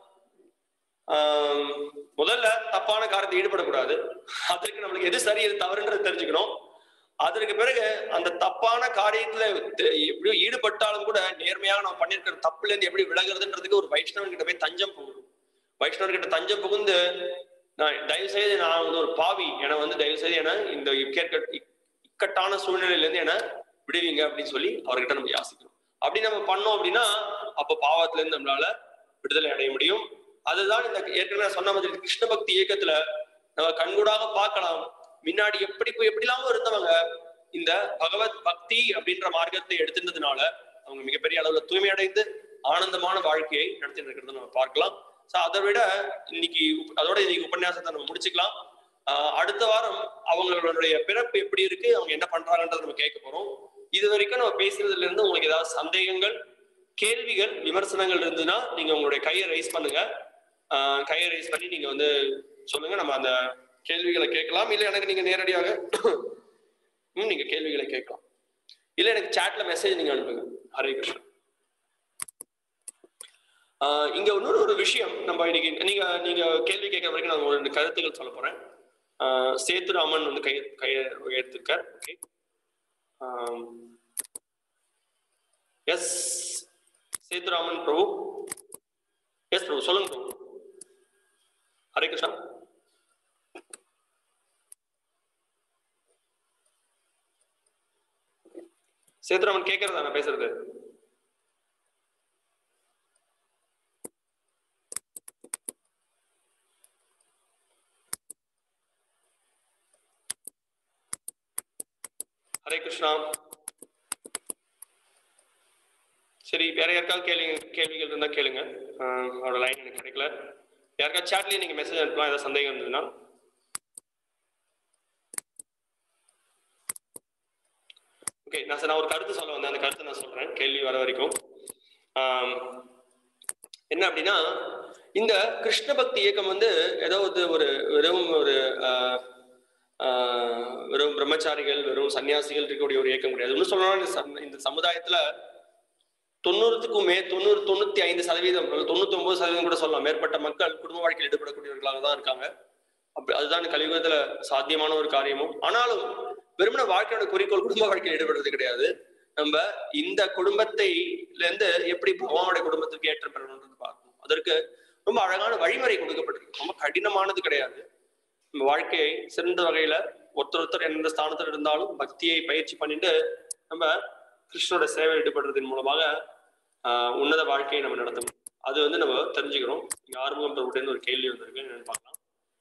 முதல்ல தப்பான காரியத்தை ஈடுபடக்கூடாது. அதற்கு நம்மளுக்கு எது சரி எது தவறுன்றது தெரிஞ்சுக்கணும். அதற்கு பிறகு அந்த தப்பான காரியத்துல எப்படியோ ஈடுபட்டாலும் கூட நேர்மையாக நம்ம பண்ணிருக்கிற தப்புல இருந்து எப்படி விலகுறதுன்றதுக்கு ஒரு வைஷ்ணவன் கிட்ட போய் தஞ்சம் புகணும். வைஷ்ணவன் கிட்ட தஞ்சம் புகுந்து, நான் தயவு செய்து நான் வந்து ஒரு பாவி, என வந்து தயவு செய்து என இந்த இக்கட்டான சூழ்நிலையில இருந்து என விடுவீங்க அப்படின்னு சொல்லி அவர்கிட்ட நம்ம யாசிக்கணும். அப்படி நம்ம பண்ணோம் அப்படின்னா அப்ப பாவத்துல இருந்து நம்மளால விடுதலை அடைய முடியும். அதுதான் இந்த ஏற்கனவே சொன்ன மாதிரி கிருஷ்ண பக்தி இயக்கத்துல நம்ம கண்கூடாக பார்க்கலாம். முன்னாடி எப்படிலாமோ இருந்தவங்க இந்த பகவத் பக்தி அப்படின்ற மார்க்கத்தை எடுத்துனதுனால அவங்க மிகப்பெரிய அளவுல தூய்மை அடைந்து ஆனந்தமான வாழ்க்கையை நடத்திட்டு இருக்கிறத நம்ம பார்க்கலாம். சோ அதை விட அதோட இன்னைக்கு உபன்யாசத்தை நம்ம முடிச்சுக்கலாம். அடுத்த வாரம் அவங்களுடைய பிறப்பு எப்படி இருக்கு, அவங்க என்ன பண்றாங்கன்றத நம்ம கேட்க போறோம். இது வரைக்கும் நம்ம பேசுறதுல இருந்து உங்களுக்கு ஏதாவது சந்தேகங்கள், கேள்விகள், விமர்சனங்கள் இருந்ததுன்னா நீங்க உங்களுடைய கையை ரைஸ் பண்ணுங்க. கையை ரைஸ் பண்ணி நீங்க வந்து சொல்லுங்க. நம்ம அந்த கேள்விகளை கேட்கலாம். இல்ல எனக்கு நீங்க நேரடியாக நீங்க கேள்விகளை கேட்கலாம். இல்ல எனக்கு சாட்ல மெசேஜ் நீங்க அனுப்புங்க. ஹரே கிருஷ்ணா. இங்க இன்னொரு விஷயம், நம்ம இன்னைக்கு நீங்க கேள்வி கேட்கற வரைக்கும் நான் ஒரு 2 கருத்துக்கள் சொல்ல போறேன். சேத்துராமன் வந்து கையை உயர்த்திருக்கார். Okay, yes Sethuraman Prabhu. Yes Prabhu, சொல்லுங்க பிரபு. ஹரே கிருஷ்ணா. சேத்துராமன் கேட்கறதா நான் பேசுறது? ஹரே கிருஷ்ணா. சரி, வேற யாருக்காவது கேள்விகள் இருந்தா கேளுங்க. அவரோட லைன் எனக்கு கிடைக்கல. யாருக்காவது சாட்லயே நீங்க மெசேஜ் அனுப்பலாம் ஏதாவது சந்தேகம் இருந்ததுன்னா. ஓகே, நான் ஒரு கருத்து சொல்ல வந்தேன். அந்த கருத்தை நான் சொல்றேன் கேள்வி வர வரைக்கும். என்ன அப்படின்னா, இந்த கிருஷ்ண பக்தி இயக்கம் வந்து ஏதோ ஒரு வெறும் பிரம்மச்சாரிகள், வெறும் சன்னியாசிகள் இருக்கக்கூடிய ஒரு இயக்கம் கிடையாது. இன்னும் சொல்லணும், இந்த சமுதாயத்துல 95%, 99% கூட சொல்லலாம், மேற்பட்ட மக்கள் குடும்ப வாழ்க்கையில் ஈடுபடக்கூடியவர்களாக தான் இருக்காங்க. அதுதான் கலியுகத்துல சாத்தியமான ஒரு காரியமும். ஆனாலும் வெறுமன வாழ்க்கையோட குறிக்கோள் குடும்ப வாழ்க்கையில் ஈடுபடுறது கிடையாது. நம்ம இந்த குடும்பத்தில இருந்து எப்படி பகவானுடைய குடும்பத்திற்கு ஏற்றம் பெறணும்னு பார்க்கணும். அதற்கு ரொம்ப அழகான வழிமுறை கொடுக்கப்பட்டிருக்கு. ரொம்ப கடினமானது கிடையாது. நம்ம வாழ்க்கையை சிறந்த வகையில ஒருத்தர் எந்த ஸ்தானத்தில் இருந்தாலும் பக்தியை பயிற்சி பண்ணிட்டு நம்ம கிருஷ்ணனோட சேவை ஈடுபடுறதன் மூலமாக உன்னத வாழ்க்கையை நம்ம நடத்தணும். அது வந்து நம்ம தெரிஞ்சுக்கிறோம். இங்க ஆறுமுகம் பிரபுட்டேன்னு ஒரு கேள்வி வந்திருக்கு, என்னன்னு பார்க்கலாம்.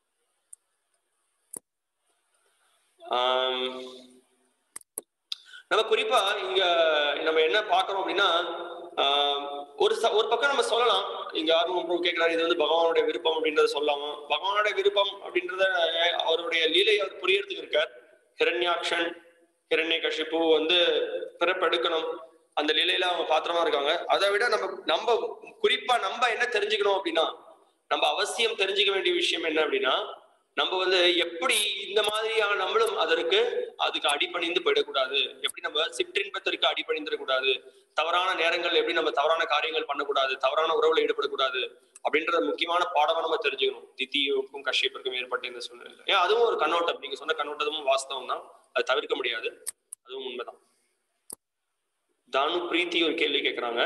நம்ம குறிப்பா இங்க நம்ம என்ன பார்க்கறோம் அப்படின்னா, ஒரு பக்கம் நம்ம சொல்லலாம், இங்க ஆர்வம் பிரபு கேட்கிறாரு, இது வந்து பகவானுடைய விருப்பம் அப்படின்றத சொல்லலாமா? பகவானுடைய விருப்பம் அப்படின்றத அவருடைய லீலை அவர் புரியறதுக்கு இருக்கார். ஹிரண்யாக்ஷன், ஹிரண்யகசிபு வந்து பிறப்பெடுக்கணும், அந்த லீலையில அவங்க பாத்திரமா இருக்காங்க. அதை விட நம்ம குறிப்பா நம்ம என்ன தெரிஞ்சுக்கணும் அப்படின்னா, நம்ம அவசியம் தெரிஞ்சுக்க வேண்டிய விஷயம் என்ன அப்படின்னா, நம்ம வந்து எப்படி இந்த மாதிரியான நம்மளும் அதுக்கு அடிபணிந்து போயிடக்கூடாது. எப்படி நம்ம சிற்றின்பத்திற்கு அடிபணிந்துடக்கூடாது, தவறான நேரங்கள் எப்படி நம்ம தவறான காரியங்கள் பண்ணக்கூடாது, தவறான உறவுல ஈடுபடக்கூடாது அப்படின்றத முக்கியமான பாடமா நம்ம தெரிஞ்சுக்கணும். திதிக்கும் கஷ்யப்பிற்கும் ஏற்பட்ட இந்த சூழ்நிலை. ஏன் அதுவும் ஒரு கண்ணோட்டம், நீங்க சொன்ன கண்ணோட்டமும் வாஸ்தவம் தான், அது தவிர்க்க முடியாது, அதுவும் உண்மைதான். தானு பிரீத்தி ஒரு கேள்வி கேட்கிறாங்க.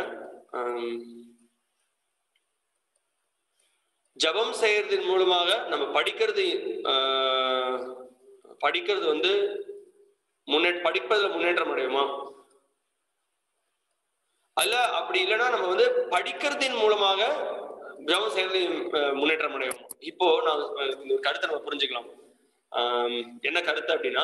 ஜபம் செய்யறதன் மூலமாக நம்ம படிக்கிறது வந்து படிப்பதுல முன்னேற்றம் அடையுமா? அல்ல, அப்படி இல்லைன்னா நம்ம வந்து படிக்கிறதின் மூலமாக ஜபம் செய்யறது முன்னேற்றம் அடையும். இப்போ நான் இந்த கருத்தை நம்ம புரிஞ்சுக்கலாம். என்ன கருத்து அப்படின்னா,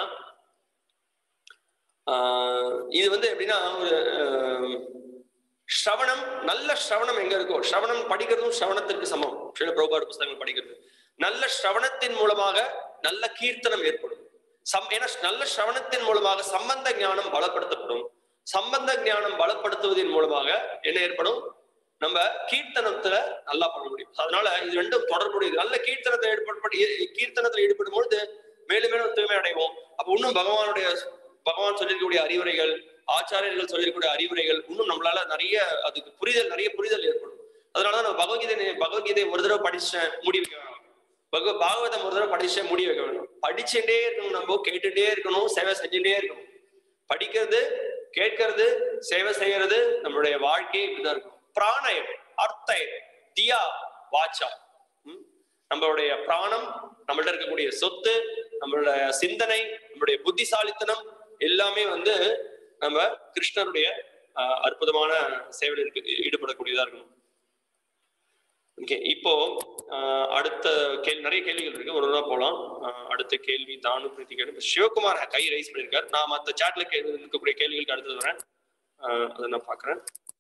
இது வந்து எப்படின்னா, ஒரு ஸ்ரவணம், நல்ல ஸ்ரவணம் எங்க இருக்கோ, ஸ்ரவணம் படிக்கிறதும் ஸ்ரவணத்திற்கு சமம். ஸ்ரீல பிரபுபாத புஸ்தகங்கள் படிக்கிறது, நல்ல ஸ்ரவணத்தின் மூலமாக நல்ல கீர்த்தனம் ஏற்படும். ஏன்னா நல்ல ஸ்ரவணத்தின் மூலமாக சம்பந்த ஞானம் பலப்படுத்தப்படும். சம்பந்த ஞானம் பலப்படுத்துவதன் மூலமாக என்ன ஏற்படும், நம்ம கீர்த்தனத்துல நல்லா பண்ண முடியும். அதனால இது ரெண்டும் தொடர்புடையது. நல்ல கீர்த்தனத்தில் ஈடுபடும் பொழுது மேலும் மேலும் தூய்மை அடைவோம். அப்ப இன்னும் பகவான் சொல்லியிருக்கக்கூடிய அறிவுரைகள், ஆச்சாரியர்கள் சொல்லியிருக்கக்கூடிய அறிவுரைகள் இன்னும் நம்மளால அதுக்கு நிறைய புரிதல் ஏற்படும். அதனாலதான் நான் பகவத்கீதை ஒரு தடவை படிச்சேன் முடி வைக்க வேணாம். பாகவதம் ஒரு தடவை படிச்சேன் முடி வைக்க வேணும். படிச்சுட்டே இருக்கணும், நம்ம கேட்டுட்டே இருக்கணும், சேவை செஞ்சுட்டே இருக்கணும். படிக்கிறது, கேட்கறது, சேவை செய்யறது, நம்மளுடைய வாழ்க்கையே இப்படிதான் இருக்கும். பிராணயம், அர்த்தயம், தியா, வாச்சா. நம்மளுடைய பிராணம், நம்மள்ட்ட இருக்கக்கூடிய சொத்து, நம்மளுடைய சிந்தனை, நம்மளுடைய புத்திசாலித்தனம் எல்லாமே நம்ம கிருஷ்ணருடைய அற்புதமான சேவையில் ஈடுபடக்கூடியதா இருக்கணும். ஓகே, இப்போ அடுத்த நிறைய கேள்விகள் இருக்கு, ஒரு நாள் போலாம். அடுத்த கேள்வி தானு பிரீத்தி கேள்வி சிவகுமார் கை ரைஸ் பண்ணிருக்காரு. நான் மற்ற சாட்ல இருக்கக்கூடிய கேள்விகளுக்கு அடுத்தது வரேன், அதை நான் பாக்குறேன்.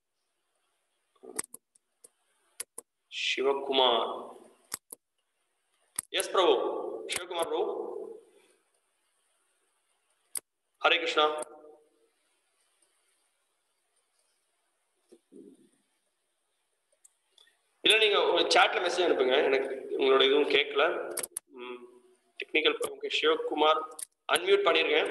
சிவகுமார், எஸ் பிரபு, சிவகுமார் பிரபு. ஹரே கிருஷ்ணா. இல்ல நீங்க சாட்ல மெசேஜ் அனுப்புங்க, எனக்கு உங்களோட எதுவும் கேட்கல. டெக்னிக்கல் சிவகுமார் அன்மியூட் பண்ணிருக்கேன்.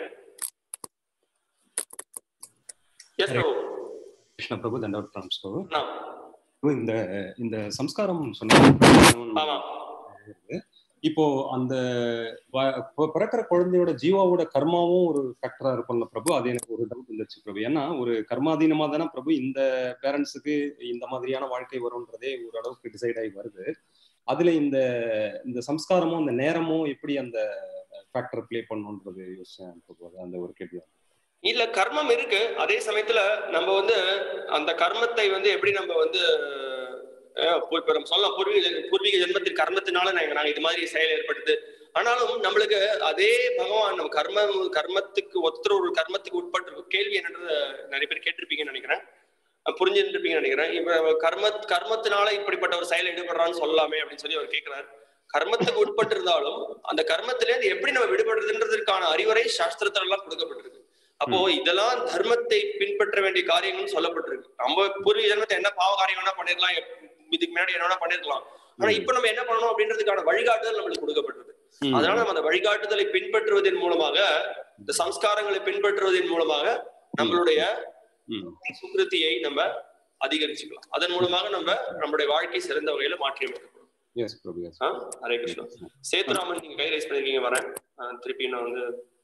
எஸ் பிரபு. கிருஷ்ண பிரபு, தண்டவத் பிரணாம் பிரபு. இந்த சம்ஸ்காரம் சொன்ன இப்போ அந்த பிறக்கிற குழந்தையோட ஜீவாவோட கர்மாவும் ஒரு ஃபேக்டரா இருக்கும்ல பிரபு, அது எனக்கு ஒரு டவுட் இருந்துச்சு பிரபு. ஏன்னா ஒரு கர்மாதீனமா தானே பிரபு இந்த பேரண்ட்ஸுக்கு இந்த மாதிரியான வாழ்க்கை வரும்ன்றதே ஓரளவுக்கு டிசைட் ஆகி வருது. அதுல இந்த சம்ஸ்காரமும் அந்த நேரமும் எப்படி அந்த ஃபேக்டர் பிளே பண்ணுன்றது யோசிச்சேன் பிரபு. அந்த ஒரு கேள்வி. இல்ல, கர்மம் இருக்கு, அதே சமயத்துல நம்ம அந்த கர்மத்தை எப்படி நம்ம சொல்லலாம், பூர்வீக ஜென்மத்தின் கர்மத்தினால நாங்க இது மாதிரி செயல் ஏற்படுது. ஆனாலும் நம்மளுக்கு அதே பகவான் நம்ம கர்மத்துக்கு ஒரு கர்மத்துக்கு உட்பட்டு கேள்வி என்னன்றது நிறைய பேர் கேட்டிருப்பீங்கன்னு நினைக்கிறேன், புரிஞ்சுருப்பீங்கன்னு நினைக்கிறேன். இப்ப கர்மத்தினால இப்படிப்பட்ட ஒரு செயல் ஈடுபடுறான்னு சொல்லலாமே அப்படின்னு சொல்லி அவர் கேட்கிறார். கர்மத்துக்கு உட்பட்டு இருந்தாலும் அந்த கர்மத்திலேருந்து எப்படி நம்ம விடுபடுறதுன்றதுக்கான அறிவுரை சாஸ்திரத்துல எல்லாம் கொடுக்கப்பட்டிருக்கு. அப்போ இதெல்லாம் தர்மத்தை பின்பற்ற வேண்டிய காரியங்கள்னு சொல்லப்பட்டிருக்கு. நம்ம பூர்வீக ஜென்மத்தை என்ன பாவ காரியம் வேணா பண்ணிருக்கலாம், இதுக்கு முன்னாடி என்ன பண்ணிருக்கலாம். ஆனா இப்ப நம்ம என்ன பண்ணணும் அப்படின்றதுக்கான வழிகாட்டுதல் நம்மளுக்கு கொடுக்கப்பட்டிருக்கு. அதனால நம்ம அந்த வழிகாட்டுதலை பின்பற்றுவதன் மூலமாக, இந்த சம்ஸ்காரங்களை பின்பற்றுவதன் மூலமாக நம்மளுடைய சுகிருத்தியை நம்ம அதிகரிச்சுக்கலாம். அதன் மூலமாக நம்மளுடைய வாழ்க்கை சிறந்த வகையில மாற்றி அமைக்கப்படும். ஹரே கிருஷ்ணா. சேத்துராமன், நீங்க கை ரைஸ் பண்ணிருக்கீங்க, வரேன். திருப்பி நான்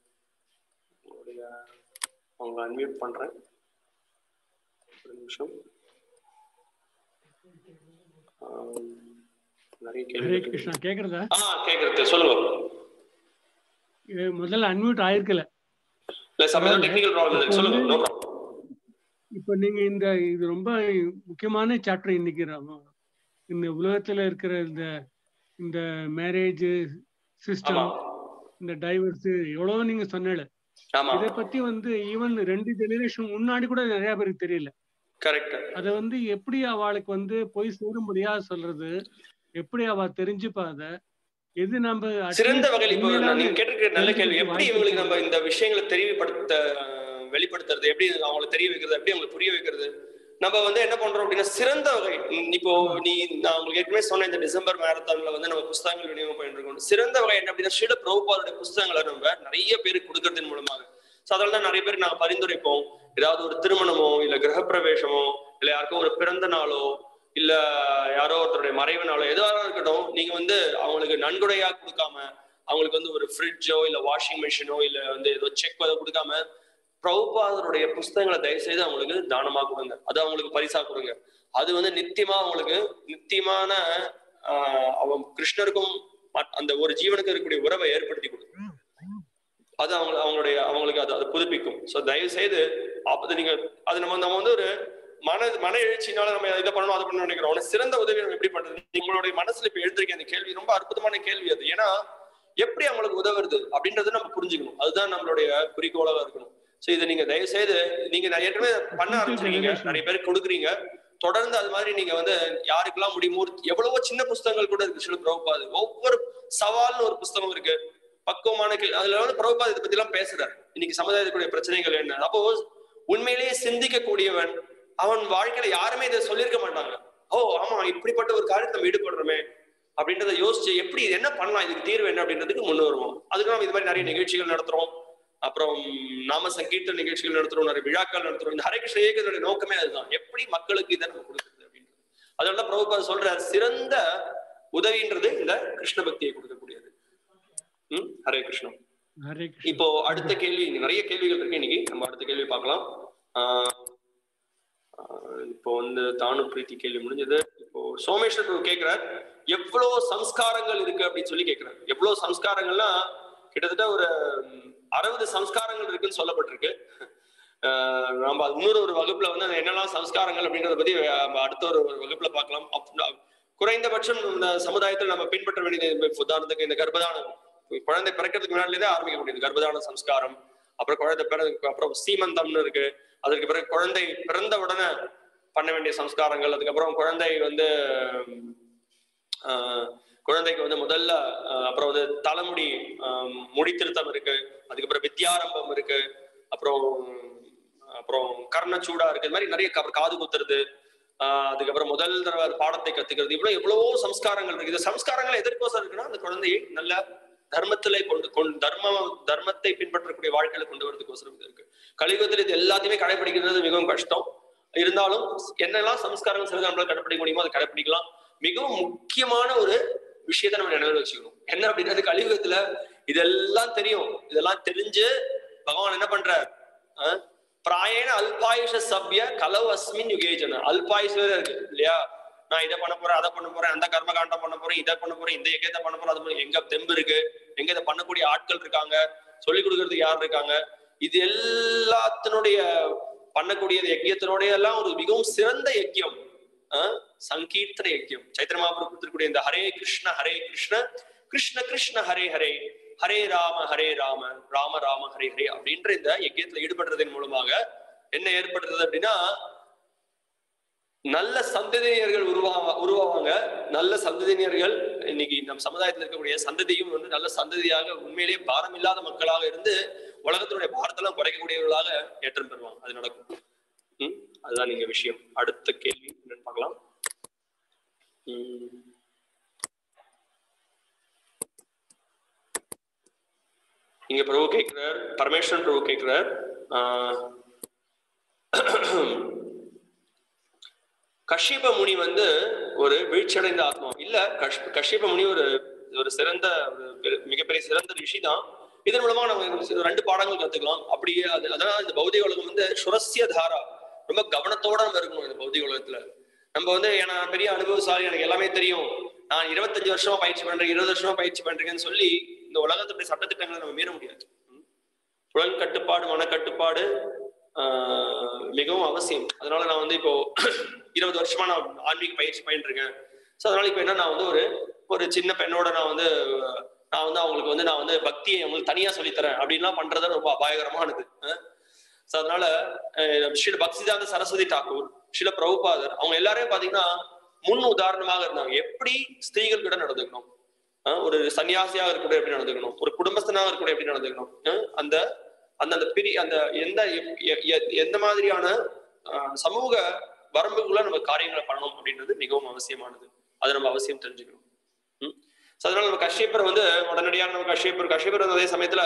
உங்களை அன்மியூட் பண்றேன், ஒரு நிமிஷம். நிறைய கேள்வி கேக்குறதா? கேக்குறது, சொல்லுங்க. முதல்ல அன்மியூட் ஆயிருக்கல, டெக்னிக்கல் ப்ராப்ளம், சொல்லுங்க. இப்ப நீங்க இது ரொம்ப முக்கியமான சாப்டர் இன்னைக்கு. இந்த உலகத்துல இருக்கிற இந்த மேரேஜ் சிஸ்டம், இந்த டைவர்ஸ் எவ்வளவு நீங்க சொன்னல, இதை பத்தி ஈவன் 2 ஜெனரேஷன் முன்னாடி கூட நிறைய பேருக்கு தெரியல. கரெக்ட். அத எப்படி அவளுக்கு போய் சேர முடியாது சொல்றது, எப்படி அவ தெரிஞ்சுப்பா, அத எது நம்ம சிறந்த வகையில். இப்போ நீங்க கேட்டிருக்கிற நல்ல கேள்வி, எப்படி இவங்களுக்கு நம்ம இந்த விஷயங்களை வெளிப்படுத்துறது, எப்படி அவங்களுக்கு தெரிய வைக்கிறது, எப்படி அவங்களுக்கு புரிய வைக்கிறது. நம்ம என்ன பண்றோம் அப்படின்னா, சிறந்த வகை. இப்போ நான் உங்களுக்கு ஏற்கனவே சொன்ன இந்த டிசம்பர் மேரத்தான்ல நம்ம புஸ்தகங்கள் விநியோகம் பண்ணிட்டு இருக்கோம். சிறந்த வகை என்ன அப்படின்னா, ஸ்ரீல பிரபுபாதுடைய புஸ்தகங்களை நம்ம நிறைய பேருக்கு கொடுக்கறதன் மூலமாக. அதனாலதான் நிறைய பேருக்கு நாங்க பரிந்துரைப்போம். ஏதாவது ஒரு திருமணமோ, இல்ல கிரகப்பிரவேசமோ, இல்ல யாருக்கும் ஒரு பிறந்த நாளோ, இல்ல யாரோ ஒருத்தருடைய மறைவு நாளோ எதுவாக இருக்கட்டும், நீங்க அவங்களுக்கு நன்கொடையா கொடுக்காம, அவங்களுக்கு ஒரு ஃப்ரிட்ஜோ இல்ல வாஷிங் மிஷினோ இல்ல ஏதோ செக் கொடுக்காம, பிரபுபாதருடைய புஸ்தகங்களை தயவு செய்து அவங்களுக்கு தானமா கொடுங்க, அது அவங்களுக்கு பரிசா கொடுங்க. அது நித்தியமா அவங்களுக்கு நித்தியமான அவன் கிருஷ்ணருக்கும் அந்த ஒரு ஜீவனுக்கு இருக்கக்கூடிய உறவை ஏற்படுத்தி கொடுங்க. அது அவங்களுக்கு அதை புதுப்பிக்கும். ஸோ தயவு செய்து நீங்க அது நம்ம ஒரு மன எழுச்சினால நம்ம இதை பண்ணணும், அதை பண்ணணும் நினைக்கிறோம். சிறந்த உதவி நம்ம எப்படி பண்றது? உங்களுடைய மனசுல இப்ப எழுந்திருக்க அந்த கேள்வி ரொம்ப அற்புதமான கேள்வி அது. ஏன்னா எப்படி அவங்களுக்கு உதவுறது அப்படின்றத நம்ம புரிஞ்சுக்கணும். அதுதான் நம்மளுடைய குறிக்கோளாக இருக்கணும். சோ இதை நீங்க தயவு செய்து நீங்க ஏற்கனவே பண்ண ஆரம்பிச்சிருக்கீங்க, நிறைய பேருக்கு கொடுக்குறீங்க. தொடர்ந்து அது மாதிரி நீங்க யாருக்கெல்லாம் முடியுமோ, எவ்வளவோ சின்ன புஸ்தகங்கள் கூட இருக்கு. ஸ்ரீல பிரபுபாது ஒவ்வொரு சவால்னு ஒரு புஸ்தகம் இருக்கு, பக்குவமான அதுல பிரபுபாது இதை பத்தி எல்லாம் பேசுறாரு. இன்னைக்கு சமுதாயத்துக்குரிய பிரச்சனைகள் என்ன. அப்போ உண்மையிலேயே சிந்திக்க கூடியவன், அவன் வாழ்க்கையில யாருமே இதை சொல்லியிருக்க மாட்டாங்க. ஓ ஆமா, இப்படிப்பட்ட ஒரு காரியத்தை நம்ம ஈடுபடுறோமே அப்படின்றத யோசிச்சு எப்படி இது என்ன பண்ணலாம், இதுக்கு தீர்வு என்ன அப்படின்றதுக்கு முன் வருவோம். அதுக்கு நம்ம இது மாதிரி நிறைய நிகழ்ச்சிகள் நடத்துறோம், அப்புறம் நாம சங்கீர்த்தன நிகழ்ச்சிகள் நடத்துறோம், நிறைய விழாக்கள் நடத்துறோம். இந்த ஹரே கிருஷ்ண இயக்கத்தோட நோக்கமே அதுதான், எப்படி மக்களுக்கு இதை நம்ம கொடுக்குறது அப்படின்றது. அதனால பிரபுபாத சொல்ற சிறந்த உதவின்றது இந்த கிருஷ்ண பக்தியை கொடுக்கக்கூடியது. ஹரே கிருஷ்ணா. இப்போ அடுத்த கேள்வி, நிறைய கேள்விகள் இருக்கு இன்னைக்கு, நம்ம அடுத்த கேள்வி பார்க்கலாம். இப்போ வந்து தானு பிரீத்தி கேள்வி முடிஞ்சது. இப்போ சோமேஸ்வர் கேட்கிறார், எவ்வளவு சம்ஸ்காரங்கள் இருக்கு அப்படின்னு சொல்லி கேட்கிறார். எவ்வளவு சம்ஸ்காரங்கள்னா கிட்டத்தட்ட ஒரு 60 சம்ஸ்காரங்கள் இருக்குன்னு சொல்லப்பட்டிருக்கு. நம்ம இன்னொரு வகுப்புல வந்து என்னெல்லாம் சம்ஸ்காரங்கள் அப்படின்றத பத்தி அடுத்த ஒரு வகுப்புல பார்க்கலாம். குறைந்தபட்சம் இந்த சமுதாயத்தில் நம்ம பின்பற்ற வேண்டியது, உதாரணத்துக்கு இந்த கர்ப்பதானம், குழந்தை பிறக்கிறதுக்கு முன்னாடியே ஆரம்பிக்க முடியுது கர்ப்பதான சம்ஸ்காரம். அப்புறம் குழந்தை பிறகு அப்புறம் சீமந்தம்னு இருக்கு, அதற்கு பிறகு குழந்தை பிறந்த உடனே பண்ண வேண்டிய சம்ஸ்காரங்கள், அதுக்கப்புறம் குழந்தை வந்து குழந்தைக்கு வந்து முதல்ல அப்புறம் வந்து தலைமுடி முடி திருத்தம் இருக்கு, அதுக்கப்புறம் வித்யாரம்பம் இருக்கு, அப்புறம் அப்புறம் கர்ணச்சூடா இருக்கு, இது மாதிரி நிறைய காது குத்துறது, அதுக்கப்புறம் முதல் தடவை பாடத்தை கத்துக்கிறது, எவ்வளவோ சம்ஸ்காரங்கள் இருக்கு. இந்த சம்ஸ்காரங்கள் எதற்கோசம் இருக்குன்னா அந்த குழந்தையை நல்ல தர்மத்திலே தர்மத்தை பின்பற்றக்கூடிய வாழ்க்கையில கொண்டு வரதுக்கோசரம் இது இருக்கு. கலியுகத்தில் இது எல்லாத்தையுமே கடைபிடிக்கிறது மிகவும் கஷ்டம். இருந்தாலும் என்னெல்லாம் சம்ஸ்காரங்கள் சிறந்த நம்மளால கடைபிடிக்க முடியுமோ அதை கடைபிடிக்கலாம். மிகவும் முக்கியமான ஒரு விஷயத்த நம்ம நினைவில் வச்சுக்கணும். என்ன அப்படின்னா, கலியுகத்துல இதெல்லாம் தெரியும், இதெல்லாம் தெரிஞ்சு பகவான் என்ன பண்றார், பிராயண அல்பாயுஷ சப்ய கலவ் அஸ்மின் யுகேஜன. அல்பாயுஷ இருக்கு இல்லையா, நான் இதை பண்ண போறேன், அதை பண்ண போறேன், அந்த கர்மகாண்டம் பண்ண போறேன், இதை பண்ண போறேன், இந்த யஜ்ஞத்தை பண்ண போறேன், அது எங்க தெம்பு இருக்கு, எங்க இதை பண்ணக்கூடிய ஆட்கள் இருக்காங்க, சொல்லிக் கொடுக்கறதுக்கு யார் இருக்காங்க, இது எல்லாத்தினுடைய பண்ணக்கூடிய யஜ்யத்தினுடைய எல்லாம் ஒரு மிகவும் சிறந்த யஜ்யம் சங்கீர்த்தன யஜ்யம். சைத்திர மகாபிரபு கொடுத்திருக்கக்கூடிய இந்த ஹரே கிருஷ்ண கிருஷ்ண கிருஷ்ண ஹரே ஹரே, ஹரே ராம ராம ராம ஹரே ஹரே அப்படின்ற இந்த யஜ்யத்துல ஈடுபடுறதன் மூலமாக என்ன ஏற்படுறது அப்படின்னா, நல்ல சந்ததியினர்கள் உருவாவாங்க. நல்ல சந்ததியினர்கள் இன்னைக்கு நம் சமுதாயத்தில் இருக்கக்கூடிய சந்ததியும் வந்து நல்ல சந்ததியாக உண்மையிலேயே பாரம் இல்லாத மக்களாக இருந்து உலகத்தினுடைய பாரத்தெல்லாம் குறைக்கக்கூடியவர்களாக ஏற்றம் பெறுவாங்க. அது நடக்கும். அதுதான் நீங்க விஷயம். அடுத்த கேள்வி என்னன்னு பார்க்கலாம். இங்க பிரபு கேட்கிறார், பரமேஸ்வரன் பிரபு கேட்கிறார், கஷ்யப முனி வந்து ஒரு வீழ்ச்சியடைந்த ஆத்மா இல்ல. கஷ்யப முனி ஒரு சிறந்த மிகப்பெரிய சிறந்த ரிஷி தான். இதன் மூலமா நம்ம 2 பாடங்கள் கத்துக்கலாம். அப்படியே அதனால இந்த பௌதிக உலகம் வந்து சுரஸ்ய தாரா, ரொம்ப கவனத்தோட நம்ம இருக்கணும். இந்த பௌதிக உலகத்துல நம்ம வந்து ஏன்னா பெரிய அனுபவசாலி, எனக்கு எல்லாமே தெரியும், நான் 25 வருஷமா பயிற்சி பண்றேன், 20 வருஷமா பயிற்சி பண்றேன்னு சொல்லி இந்த உலகத்துடைய சட்டத்திட்டங்களை நம்ம மீற முடியாது. புலன் கட்டுப்பாடு, மனக்கட்டுப்பாடு மிகவும் அவசியம். அதனால நான் வந்து இப்போ 20 வருஷமா நான் ஆன்மீக பயிற்சி பண்ணிட்டு இருக்கேன். ஸோ அதனால இப்போ என்ன, நான் வந்து ஒரு சின்ன பெண்ணோட நான் வந்து அவங்களுக்கு வந்து நான் வந்து பக்தியை அவங்களுக்கு தனியா சொல்லித்தரேன் அப்படின்லாம் பண்றது ரொம்ப அபாயகரமானது. ஸோ அதனால ஸ்ரீல பக்திசித்தாந்த சரஸ்வதி தாக்கூர், ஸ்ரீல பிரபுபாதர், அவங்க எல்லாரையும் பாத்தீங்கன்னா முன் உதாரணமாக இருந்தாங்க. எப்படி ஸ்திரீகள் கிட்ட நடந்துக்கணும், ஒரு சன்னியாசியாக இருக்கக்கூடிய எப்படி நடந்துக்கணும், ஒரு குடும்பஸ்தனாக இருக்கக்கூடிய எப்படி நடந்துக்கணும், அந்த எந்த மாதிரியான சமூக வரம்புக்குள்ள நம்ம காரியங்களை பண்ணணும் அப்படின்றது மிகவும் அவசியமானது. அதை நம்ம அவசியம் தெரிஞ்சுக்கணும். அதனால நம்ம கஷ்யப்பர் வந்து உடனடியாக நம்ம கஷ்யப்பர் அதே சமயத்துல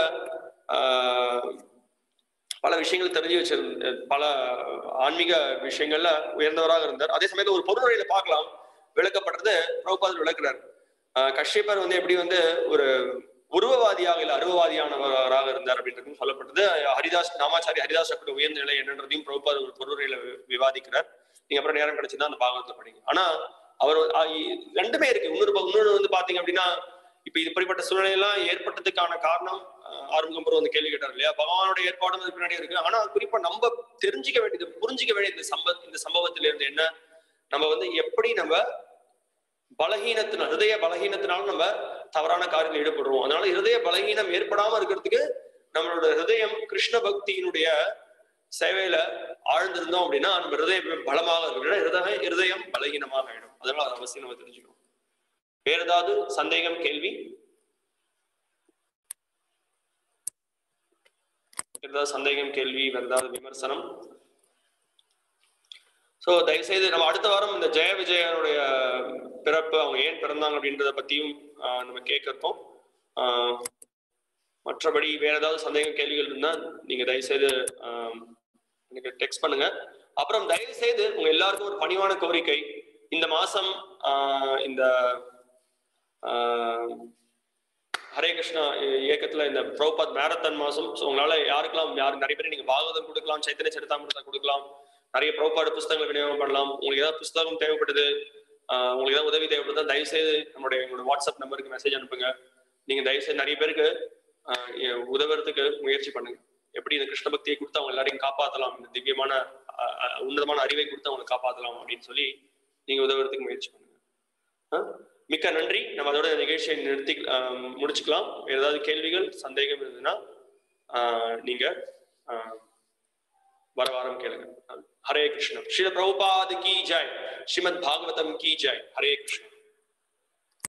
பல விஷயங்கள் தெரிஞ்சு வச்சிருந்த, பல ஆன்மீக விஷயங்கள்ல உயர்ந்தவராக இருந்தார். அதே சமயத்துல ஒரு பொருளுரையில பார்க்கலாம் விளக்கப்படுறது, பிரபுபாதர் விளக்குறார். கஷ்யப்பர் வந்து எப்படி வந்து ஒரு உருவவாதியாக இல்ல அருவவாதியானவராக இருந்தார் அப்படின்றது சொல்லப்பட்டது. நாமாச்சாரி ஹரிதாஸ் அப்படி உயர்ந்த நிலை என்னன்றதையும் பிரபுபாதர் ஒரு பொருளுரையில விவாதிக்கிறார். நீங்க அப்புறம் நேரம் கிடைச்சுதான் அந்த பாகவத்தை படிங்க. ஆனா அவர் 2மே இருக்கு. இன்னொரு வந்து பாத்தீங்க அப்படின்னா, இப்ப இப்படிப்பட்ட சூழ்நிலையெல்லாம் ஏற்பட்டதுக்கான காரணம் ஆரம்பம் வந்து கேள்வி கேட்டார் இல்லையா, பகவானுடைய ஏற்பாடும் அது பின்னாடி இருக்கு. ஆனா குறிப்பா நம்ம தெரிஞ்சுக்க வேண்டியது, புரிஞ்சுக்க வேண்டிய இந்த சம்பவத்தில இருந்து என்ன, நம்ம வந்து எப்படி நம்ம ஹிருதய பலகீனத்தினாலும் நம்ம தவறான காரியத்தில் ஈடுபடுறோம். அதனால ஹிருதய பலகீனம் ஏற்படாம இருக்கிறதுக்கு நம்மளோட ஹிருதயம் கிருஷ்ண பக்தியினுடைய சேவையில ஆழ்ந்திருந்தோம் அப்படின்னா நம்ம ஹிருதயம் பலமாக இருக்கு, ஹிருதயம் பலகீனமாக ஆயிடும். அதனால அது அவசியம் நம்ம தெரிஞ்சுக்கணும். வேற ஏதாவது சந்தேகம், கேள்வி, ஏதாவது சந்தேகம், கேள்வி, வேற ஏதாவது விமர்சனம்? ஸோ தயவுசெய்து நம்ம அடுத்த வாரம் இந்த ஜெய விஜயனுடைய பிறப்பு, அவங்க ஏன் பிறந்தாங்க அப்படின்றத பத்தியும் நம்ம கேட்கிறோம். மற்றபடி வேற ஏதாவது சந்தேகம் கேள்விகள் இருந்தா நீங்க தயவுசெய்து எனக்கு டெக்ஸ்ட் பண்ணுங்க. அப்புறம் தயவுசெய்து உங்க எல்லாருக்கும் ஒரு பணிவான கோரிக்கை, இந்த மாசம் இந்த ஹரே கிருஷ்ணா இயக்கத்துல இந்த பிரபுபாத் மேரத்தான் மாசம். ஸோ உங்களால யாருக்கெல்லாம் நிறைய பேர் நீங்க பாகவதம் கொடுக்கலாம், சைத்தன்ய சரிதாமிர்தம் கொடுக்கலாம், நிறைய பிரபுபாடு புஸ்தகங்கள் விநியோகம் பண்ணலாம். உங்களுக்கு ஏதாவது புஸ்தகம் தேவைப்படுது, உங்களுக்கு ஏதாவது உதவி தேவைப்படுதா, தயவுசெய்து எங்களோட வாட்ஸ்அப் நம்பருக்கு மெசேஜ் அனுப்புங்க. நீங்க தயவுசெய்து நிறைய பேருக்கு உதவுறதுக்கு முயற்சி பண்ணுங்க. எப்படி இந்த கிருஷ்ண பக்தியை கொடுத்து அவங்க எல்லாரையும் காப்பாற்றலாம், இந்த திவ்யமான உன்னதமான அறிவை கொடுத்து அவங்களை காப்பாற்றலாம் அப்படின்னு சொல்லி நீங்க உதவுறதுக்கு முயற்சி பண்ணுங்க. மிக்க நன்றி. நம்ம அதோட நிகழ்ச்சியை நிறுத்தி முடிச்சுக்கலாம். வேற ஏதாவது கேள்விகள் சந்தேகம் இருந்ததுன்னா நீங்க வர வாரம் கேளுங்க. ஹரே கிருஷ்ணா. ஸ்ரீல பிரபுபாத் கி ஜெய். ஸ்ரீமத் பாகவதம் கி ஜெய். ஹரே கிருஷ்ணா.